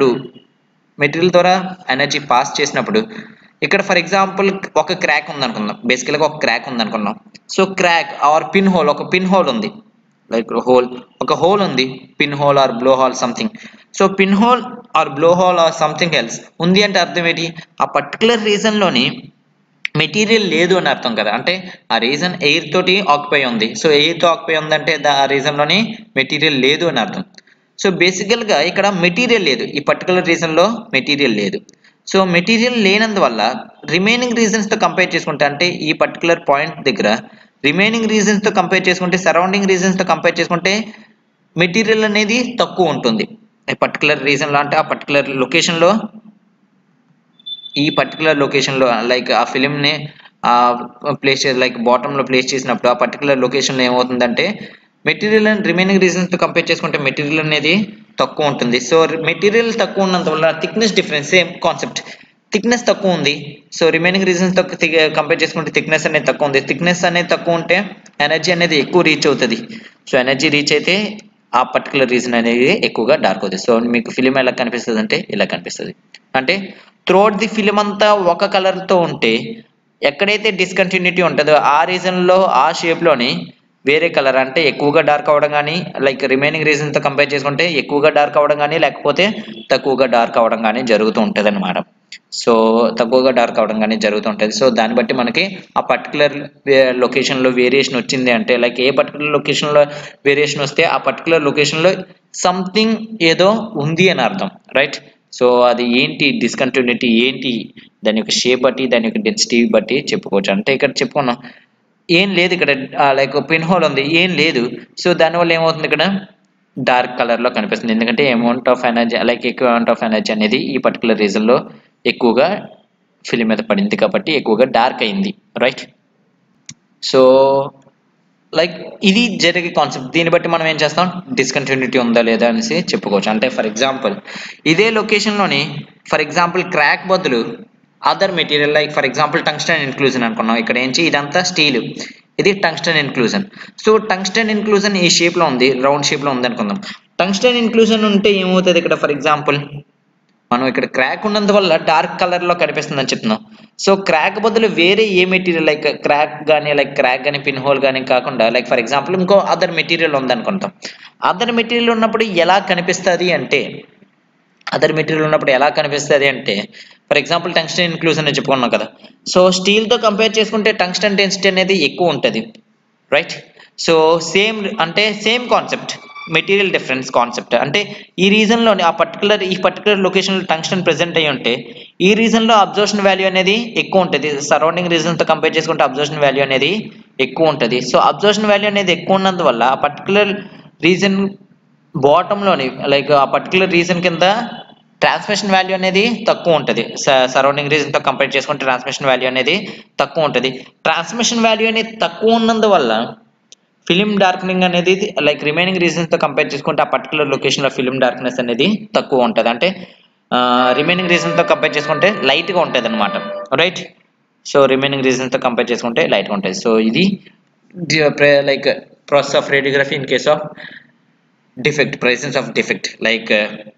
A: చేసినప్పుడు ఇక్కడ ఫర్ ఎగ్జాంపుల్ ఒక క్రాక్ ఉందనుకుందాం, బేసికల్గా ఒక క్రాక్ ఉందనుకున్నాం. So crack or pin hole ఉంది, లైక్ ఒక హోల్ ఉంది, pin hole or blow hole something. So pin hole or blow hole or something else ఉంది అంటే అర్థం ఏంటి, ఆ పర్టికులర్ రీజన్లోని మెటీరియల్ లేదు అని అర్థం కదా. అంటే ఆ రీజన్ ఎయిర్ తోటి ఆక్యుపై ఉంది. సో ఎయిర్తో ఆక్యుపై ఉందంటే ఆ రీజన్లోని మెటీరియల్ లేదు అని అర్థం. సో బేసికల్గా ఇక్కడ మెటీరియల్ లేదు, ఈ పర్టికులర్ రీజన్లో మెటీరియల్ లేదు. సో మెటీరియల్ లేనందువల్ల రిమైనింగ్ రీజన్స్తో కంపేర్ చేసుకుంటే, అంటే ఈ పర్టికులర్ పాయింట్ దగ్గర రిమైనింగ్ రీజన్స్తో కంపేర్ చేసుకుంటే, సరౌండింగ్ రీజన్స్తో కంపేర్ చేసుకుంటే మెటీరియల్ అనేది తక్కువ ఉంటుంది ఈ పర్టికులర్ రీజన్లో. అంటే ఆ పర్టికులర్ లొకేషన్లో, ఈ పర్టికులర్ లొకేషన్లో లైక్ ఆ ఫిలింని ప్లేస్ చేసి లైక్ బాటంలో ప్లేస్ చేసినప్పుడు ఆ పర్టికులర్ లొకేషన్లో ఏమవుతుందంటే మెటీరియల్ అండ్ రిమైనింగ్ రీజన్స్తో కంపేర్ చేసుకుంటే మెటీరియల్ అనేది తక్కువ ఉంటుంది. సో మెటీరియల్ తక్కువ ఉన్నంత వల్ల thickness difference, same concept, thickness తక్కువ ఉంది. సో రిమైనింగ్ రీజన్స్తో కంపేర్ చేసుకుంటే థిక్నెస్ అనేది తక్కువ ఉంది. థిక్నెస్ అనేది తక్కువ ఉంటే ఎనర్జీ అనేది ఎక్కువ రీచ్ అవుతుంది. సో ఎనర్జీ రీచ్ అయితే ఆ పర్టికులర్ రీజన్ అనేది ఎక్కువగా డార్క్ అవుతుంది. సో మీకు ఫిలిం ఎలా కనిపిస్తుంది అంటే ఇలా కనిపిస్తుంది. అంటే త్రూఅవుట్ ది ఫిలిం అంతా ఒక కలర్తో ఉంటే ఎక్కడైతే డిస్కంటిన్యూటీ ఉంటుందో ఆ రీజన్లో ఆ షేప్లోని వేరే కలర్, అంటే ఎక్కువగా డార్క్ అవ్వడం కానీ, లైక్ రిమైనింగ్ రీజన్తో కంపేర్ చేసుకుంటే ఎక్కువగా డార్క్ అవ్వడం కానీ లేకపోతే తక్కువగా డార్క్ అవ్వడం కానీ జరుగుతూ ఉంటుంది అనమాట. సో తక్కువగా డార్క్ అవ్వడం కానీ జరుగుతూ ఉంటుంది. సో దాన్ని బట్టి మనకి ఆ పర్టికులర్ లొకేషన్లో వేరియేషన్ వచ్చింది అంటే, లైక్ ఏ పర్టికులర్ లొకేషన్లో వేరియేషన్ వస్తే ఆ పర్టికులర్ లొకేషన్లో సంథింగ్ ఏదో ఉంది అని అర్థం, రైట్. సో అది ఏంటి డిస్కంటిన్యూటీ ఏంటి, దాని యొక్క షేప్ బట్టి దాని యొక్క డెన్సిటీ బట్టి చెప్పుకోవచ్చు. అంటే ఇక్కడ చెప్పుకున్నాం ఏం లేదు ఇక్కడ, లైక్ పిన్ హోల్ ఉంది ఏం లేదు. సో దానివల్ల ఏమవుతుంది, ఇక్కడ డార్క్ కలర్లో కనిపిస్తుంది. ఎందుకంటే అమౌంట్ ఆఫ్ ఎనర్జీ, లైక్ ఎక్కువ అమౌంట్ ఆఫ్ ఎనర్జీ అనేది ఈ పర్టికులర్ రీజన్లో ఎక్కువగా ఫిలిం మీద పడింది కాబట్టి ఎక్కువగా డార్క్ అయింది, రైట్. సో లైక్ ఇది జరిగే కాన్సెప్ట్. దీన్ని బట్టి మనం ఏం చేస్తాం, డిస్కంటిన్యూటీ ఉందా లేదా అనేసి చెప్పుకోవచ్చు. అంటే ఫర్ ఎగ్జాంపుల్ ఇదే లొకేషన్లోని ఫర్ ఎగ్జాంపుల్ క్రాక్ బదులు other material, like for example tungsten inclusion అనుకున్నాం. ఇక్కడ ఏంటి ఇదంతా స్టీల్, ఇది tungsten inclusion. So tungsten inclusion ఈ షేప్లో ఉంది, రౌండ్ షేప్లో ఉంది అనుకుందాం. టంగ్స్టన్ ఇన్క్లూజన్ ఉంటే ఏమవుతుంది ఇక్కడ, ఫర్ ఎగ్జాంపుల్ మనం ఇక్కడ క్రాక్ ఉన్నందువల్ల డార్క్ కలర్లో కనిపిస్తుంది అని చెప్తున్నాం. సో క్రాక్ బదులు వేరే ఏ మెటీరియల్, లైక్ క్రాక్ కానీ పిన్ హోల్ కానీ కాకుండా, లైక్ ఫర్ ఎగ్జాంపుల్ ఇంకో అదర్ మెటీరియల్ ఉందనుకుంటాం. అదర్ మెటీరియల్ ఉన్నప్పుడు ఎలా కనిపిస్తుంది అంటే, ఫర్ ఎగ్జాంపుల్ టంగ్స్టన్ ఇన్క్లూజన్ అని చెప్పుకున్నాం కదా. సో స్టీల్తో కంపేర్ చేసుకుంటే టంగ్స్టన్ డెన్సిటీ అనేది ఎక్కువ ఉంటుంది, right. So same concept, material difference concept. అంటే ఈ రీజన్లోని ఈ పర్టికులర్ లొకేషన్లో టంగ్స్టన్ ప్రెజెంట్ అయ్యి ఉంటే ఈ రీజన్లో అబ్జర్వేషన్ వాల్యూ అనేది ఎక్కువ ఉంటుంది. సరౌండింగ్ రీజన్తో కంపేర్ చేసుకుంటే అబ్జర్వేషన్ వాల్యూ అనేది ఎక్కువ ఉంటుంది. సో అబ్జర్వేషన్ వాల్యూ అనేది ఎక్కువ ఉన్నందువల్ల ఆ పర్టికులర్ రీజన్ బాటంలోని, లైక్ ఆ పర్టికులర్ రీజన్ కింద ట్రాన్స్మిషన్ వాల్యూ అనేది తక్కువ ఉంటుంది. సరౌండింగ్ రీజన్తో కంపేర్ చేసుకుంటే ట్రాన్స్మిషన్ వాల్యూ అనేది తక్కువ ఉంటుంది. ట్రాన్స్మిషన్ వాల్యూ అనేది తక్కువ ఉన్నందువల్ల ఫిలిం డార్క్నింగ్ అనేది, లైక్ రిమైనింగ్ రీజన్స్తో కంపేర్ చేసుకుంటే ఆ పర్టికులర్ లొకేషన్లో ఫిలిం డార్క్నెస్ అనేది తక్కువ ఉంటుంది. అంటే రిమైనింగ్ రీజన్తో కంపేర్ చేసుకుంటే లైట్గా ఉంటుంది అనమాట, రైట్. సో రిమైనింగ్ రీజన్స్తో కంపేర్ చేసుకుంటే లైట్గా ఉంటుంది. సో ఇది like process of radiography in case of presence of defect, like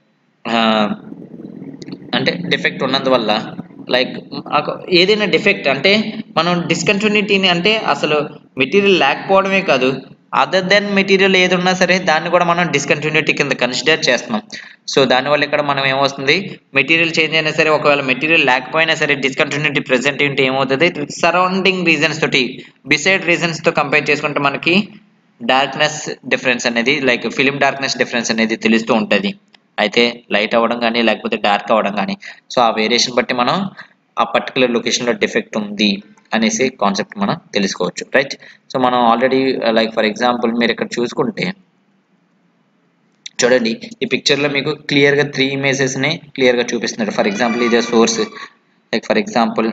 A: అంటే డిఫెక్ట్ ఉన్నందువల్ల, లైక్ ఏదైనా డిఫెక్ట్ అంటే మనం డిస్కంటిన్యూటీని, అంటే అసలు మెటీరియల్ లేకపోవడమే కాదు, అదర్ దెన్ మెటీరియల్ ఏది ఉన్నా సరే దాన్ని కూడా మనం డిస్కంటిన్యూటీ కింద కన్సిడర్ చేస్తున్నాం. సో దానివల్ల ఇక్కడ మనం ఏమవుతుంది, మెటీరియల్ చేంజ్ అయినా సరే, ఒకవేళ మెటీరియల్ లేకపోయినా సరే డిస్కంటిన్యూటీ ప్రెజెంట్ ఉంటే ఏమవుతుంది, సరౌండింగ్ రీజన్స్ తోటి బిసైడ్ రీజన్స్తో కంపేర్ చేసుకుంటే మనకి డార్క్నెస్ డిఫరెన్స్ అనేది, లైక్ ఫిలిం డార్క్నెస్ డిఫరెన్స్ అనేది తెలుస్తూ ఉంటుంది. అయితే లైట్ అవ్వడం కానీ లేకపోతే డార్క్ అవ్వడం కానీ, సో ఆ వేరియేషన్ బట్టి మనం ఆ పర్టికులర్ లొకేషన్లో డిఫెక్ట్ ఉంది అనేసి కాన్సెప్ట్ మనం తెలుసుకోవచ్చు, రైట్. సో మనం ఆల్రెడీ లైక్ ఫర్ ఎగ్జాంపుల్ మీరు ఇక్కడ చూసుకుంటే చూడండి, ఈ పిక్చర్లో మీకు క్లియర్గా 3 ఇమేజెస్ని క్లియర్గా చూపిస్తున్నారు. ఫర్ ఎగ్జాంపుల్ ఇది సోర్స్, లైక్ ఫర్ ఎగ్జాంపుల్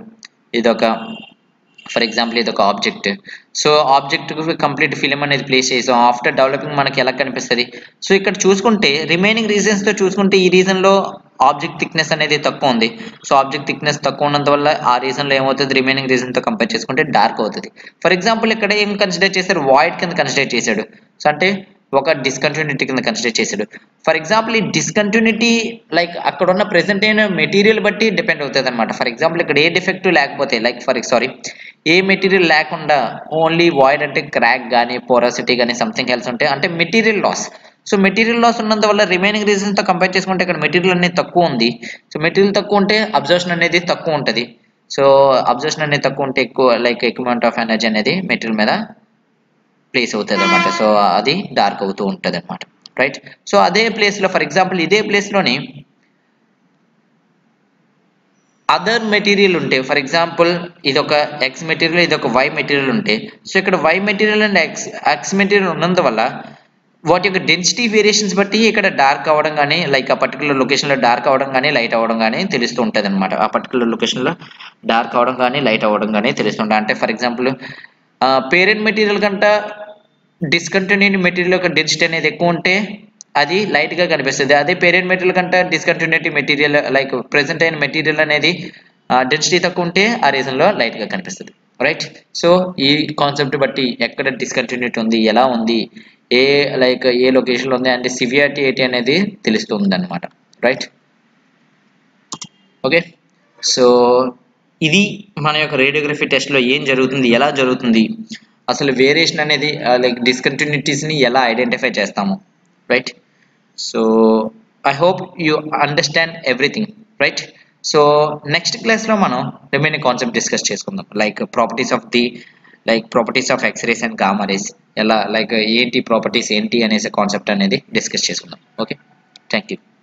A: ఇది ఒక object. So object complete film అనేది ప్లేస్ చేసాం. ఆఫ్టర్ డెవలపింగ్ మనకి ఎలా కనిపిస్తుంది, సో ఇక్కడ చూసుకుంటే రిమైనింగ్ రీజన్స్తో చూసుకుంటే ఈ రీజన్లో ఆబ్జెక్ట్ థిక్నెస్ అనేది తక్కువ ఉంది. సో ఆబ్జెక్ట్ థిక్నెస్ తక్కువ ఉన్నందువల్ల ఆ రీజన్లో ఏమవుతుంది, రిమైనింగ్ రీజన్తో కంపేర్ చేసుకుంటే డార్క్ అవుతుంది. ఫర్ ఎగ్జాంపుల్ ఇక్కడ ఏం కన్సిడర్ చేశారు, వాయిడ్ కింద కన్సిడర్ చేశాడు. సో అంటే ఒక డిస్కంటిన్యూటీ కింద కన్సిడర్ చేశాడు. ఫర్ ఎగ్జాంపుల్ ఈ డిస్కంటిన్యూటీ లైక్ అక్కడ ఉన్న ప్రెసెంట్ అయిన మెటీరియల్ బట్టి డిపెండ్ అవుతుంది అనమాట. ఫర్ ఎగ్జాంపుల్ ఇక్కడ ఏ డిఫెక్టివ్ లేకపోతే లైక్ ఏ మెటీరియల్ లేకుండా ఓన్లీ వాయిడ్ అంటే క్రాక్ కానీ పోరాసిటీ కానీ సంథింగ్ ఎల్స్ ఉంటే అంటే material loss. So material loss ఉన్నందువల్ల రిమైనింగ్ రీజన్స్తో కంపేర్ చేసుకుంటే ఇక్కడ మెటీరియల్ అనేది తక్కువ ఉంది. సో మెటీరియల్ తక్కువ ఉంటే అబ్జర్ప్షన్ అనేది తక్కువ ఉంటుంది. సో అబ్జర్ప్షన్ అనేది తక్కువ ఉంటే ఎక్కువ ఎక్కువ అమౌంట్ ఆఫ్ ఎనర్జీ అనేది మెటీరియల్ మీద ప్లేస్ అవుతుంది అనమాట. సో అది డార్క్ అవుతూ ఉంటుంది అనమాట, రైట్. సో అదే ప్లేస్లో ఫర్ ఎగ్జాంపుల్ ఇదే ప్లేస్లోని అదర్ మెటీరియల్ ఉంటే ఫర్ ఎగ్జాంపుల్ ఇది ఒక ఎక్స్ మెటీరియల్ ఇది ఒక వై మెటీరియల్ ఉంటే సో ఇక్కడ Y material and X material ఉన్నందువల్ల వాటి యొక్క డెన్సిటీ వేరియేషన్స్ బట్టి ఇక్కడ డార్క్ అవ్వడం కానీ ఆ పర్టికులర్ లొకేషన్లో డార్క్ అవ్వడం కానీ లైట్ అవ్వడం కానీ తెలుస్తూ ఉంటుంది అనమాట. ఆ పర్టికులర్ లొకేషన్లో డార్క్ అవ్వడం కానీ లైట్ అవ్వడం కానీ తెలుస్తుంటుంది. అంటే ఫర్ ఎగ్జాంపుల్ పేరెంట్ మెటీరియల్ కంట డిస్కంటిన్యూటీ మెటీరియల్ యొక్క డెన్సిటీ అనేది ఎక్కువ ఉంటే అది లైట్గా కనిపిస్తుంది. అదే పేరెంట్ మెటీరియల్ కంటే డిస్కంటిన్యూటీ మెటీరియల్ ప్రెసెంట్ అయిన మెటీరియల్ అనేది డెన్సిటీ తక్కువ ఉంటే ఆ రీజన్లో లైట్గా కనిపిస్తుంది, రైట్. సో ఈ కాన్సెప్ట్ బట్టి ఎక్కడ డిస్కంటిన్యూటీ ఉంది, ఎలా ఉంది, ఏ ఏ లొకేషన్లో ఉంది అంటే సివియారిటీ ఏంటి అనేది తెలుస్తుంది అనమాట, రైట్. ఓకే, సో ఇది మన యొక్క రేడియోగ్రఫీ టెస్ట్లో ఏం జరుగుతుంది, ఎలా జరుగుతుంది, అసలు వేరియేషన్ అనేది డిస్కంటిన్యూటీస్ని ఎలా ఐడెంటిఫై చేస్తాము, right. So I hope you understand everything, right. So next క్లాస్లో మనం రిమైనింగ్ కాన్సెప్ట్ డిస్కస్ చేసుకుందాం properties of X-rays and gamma rays ఎలా ఏంటి ప్రాపర్టీస్ ఏంటి అనేసి కాన్సెప్ట్ అనేది డిస్కస్ చేసుకుందాం. Okay, thank you.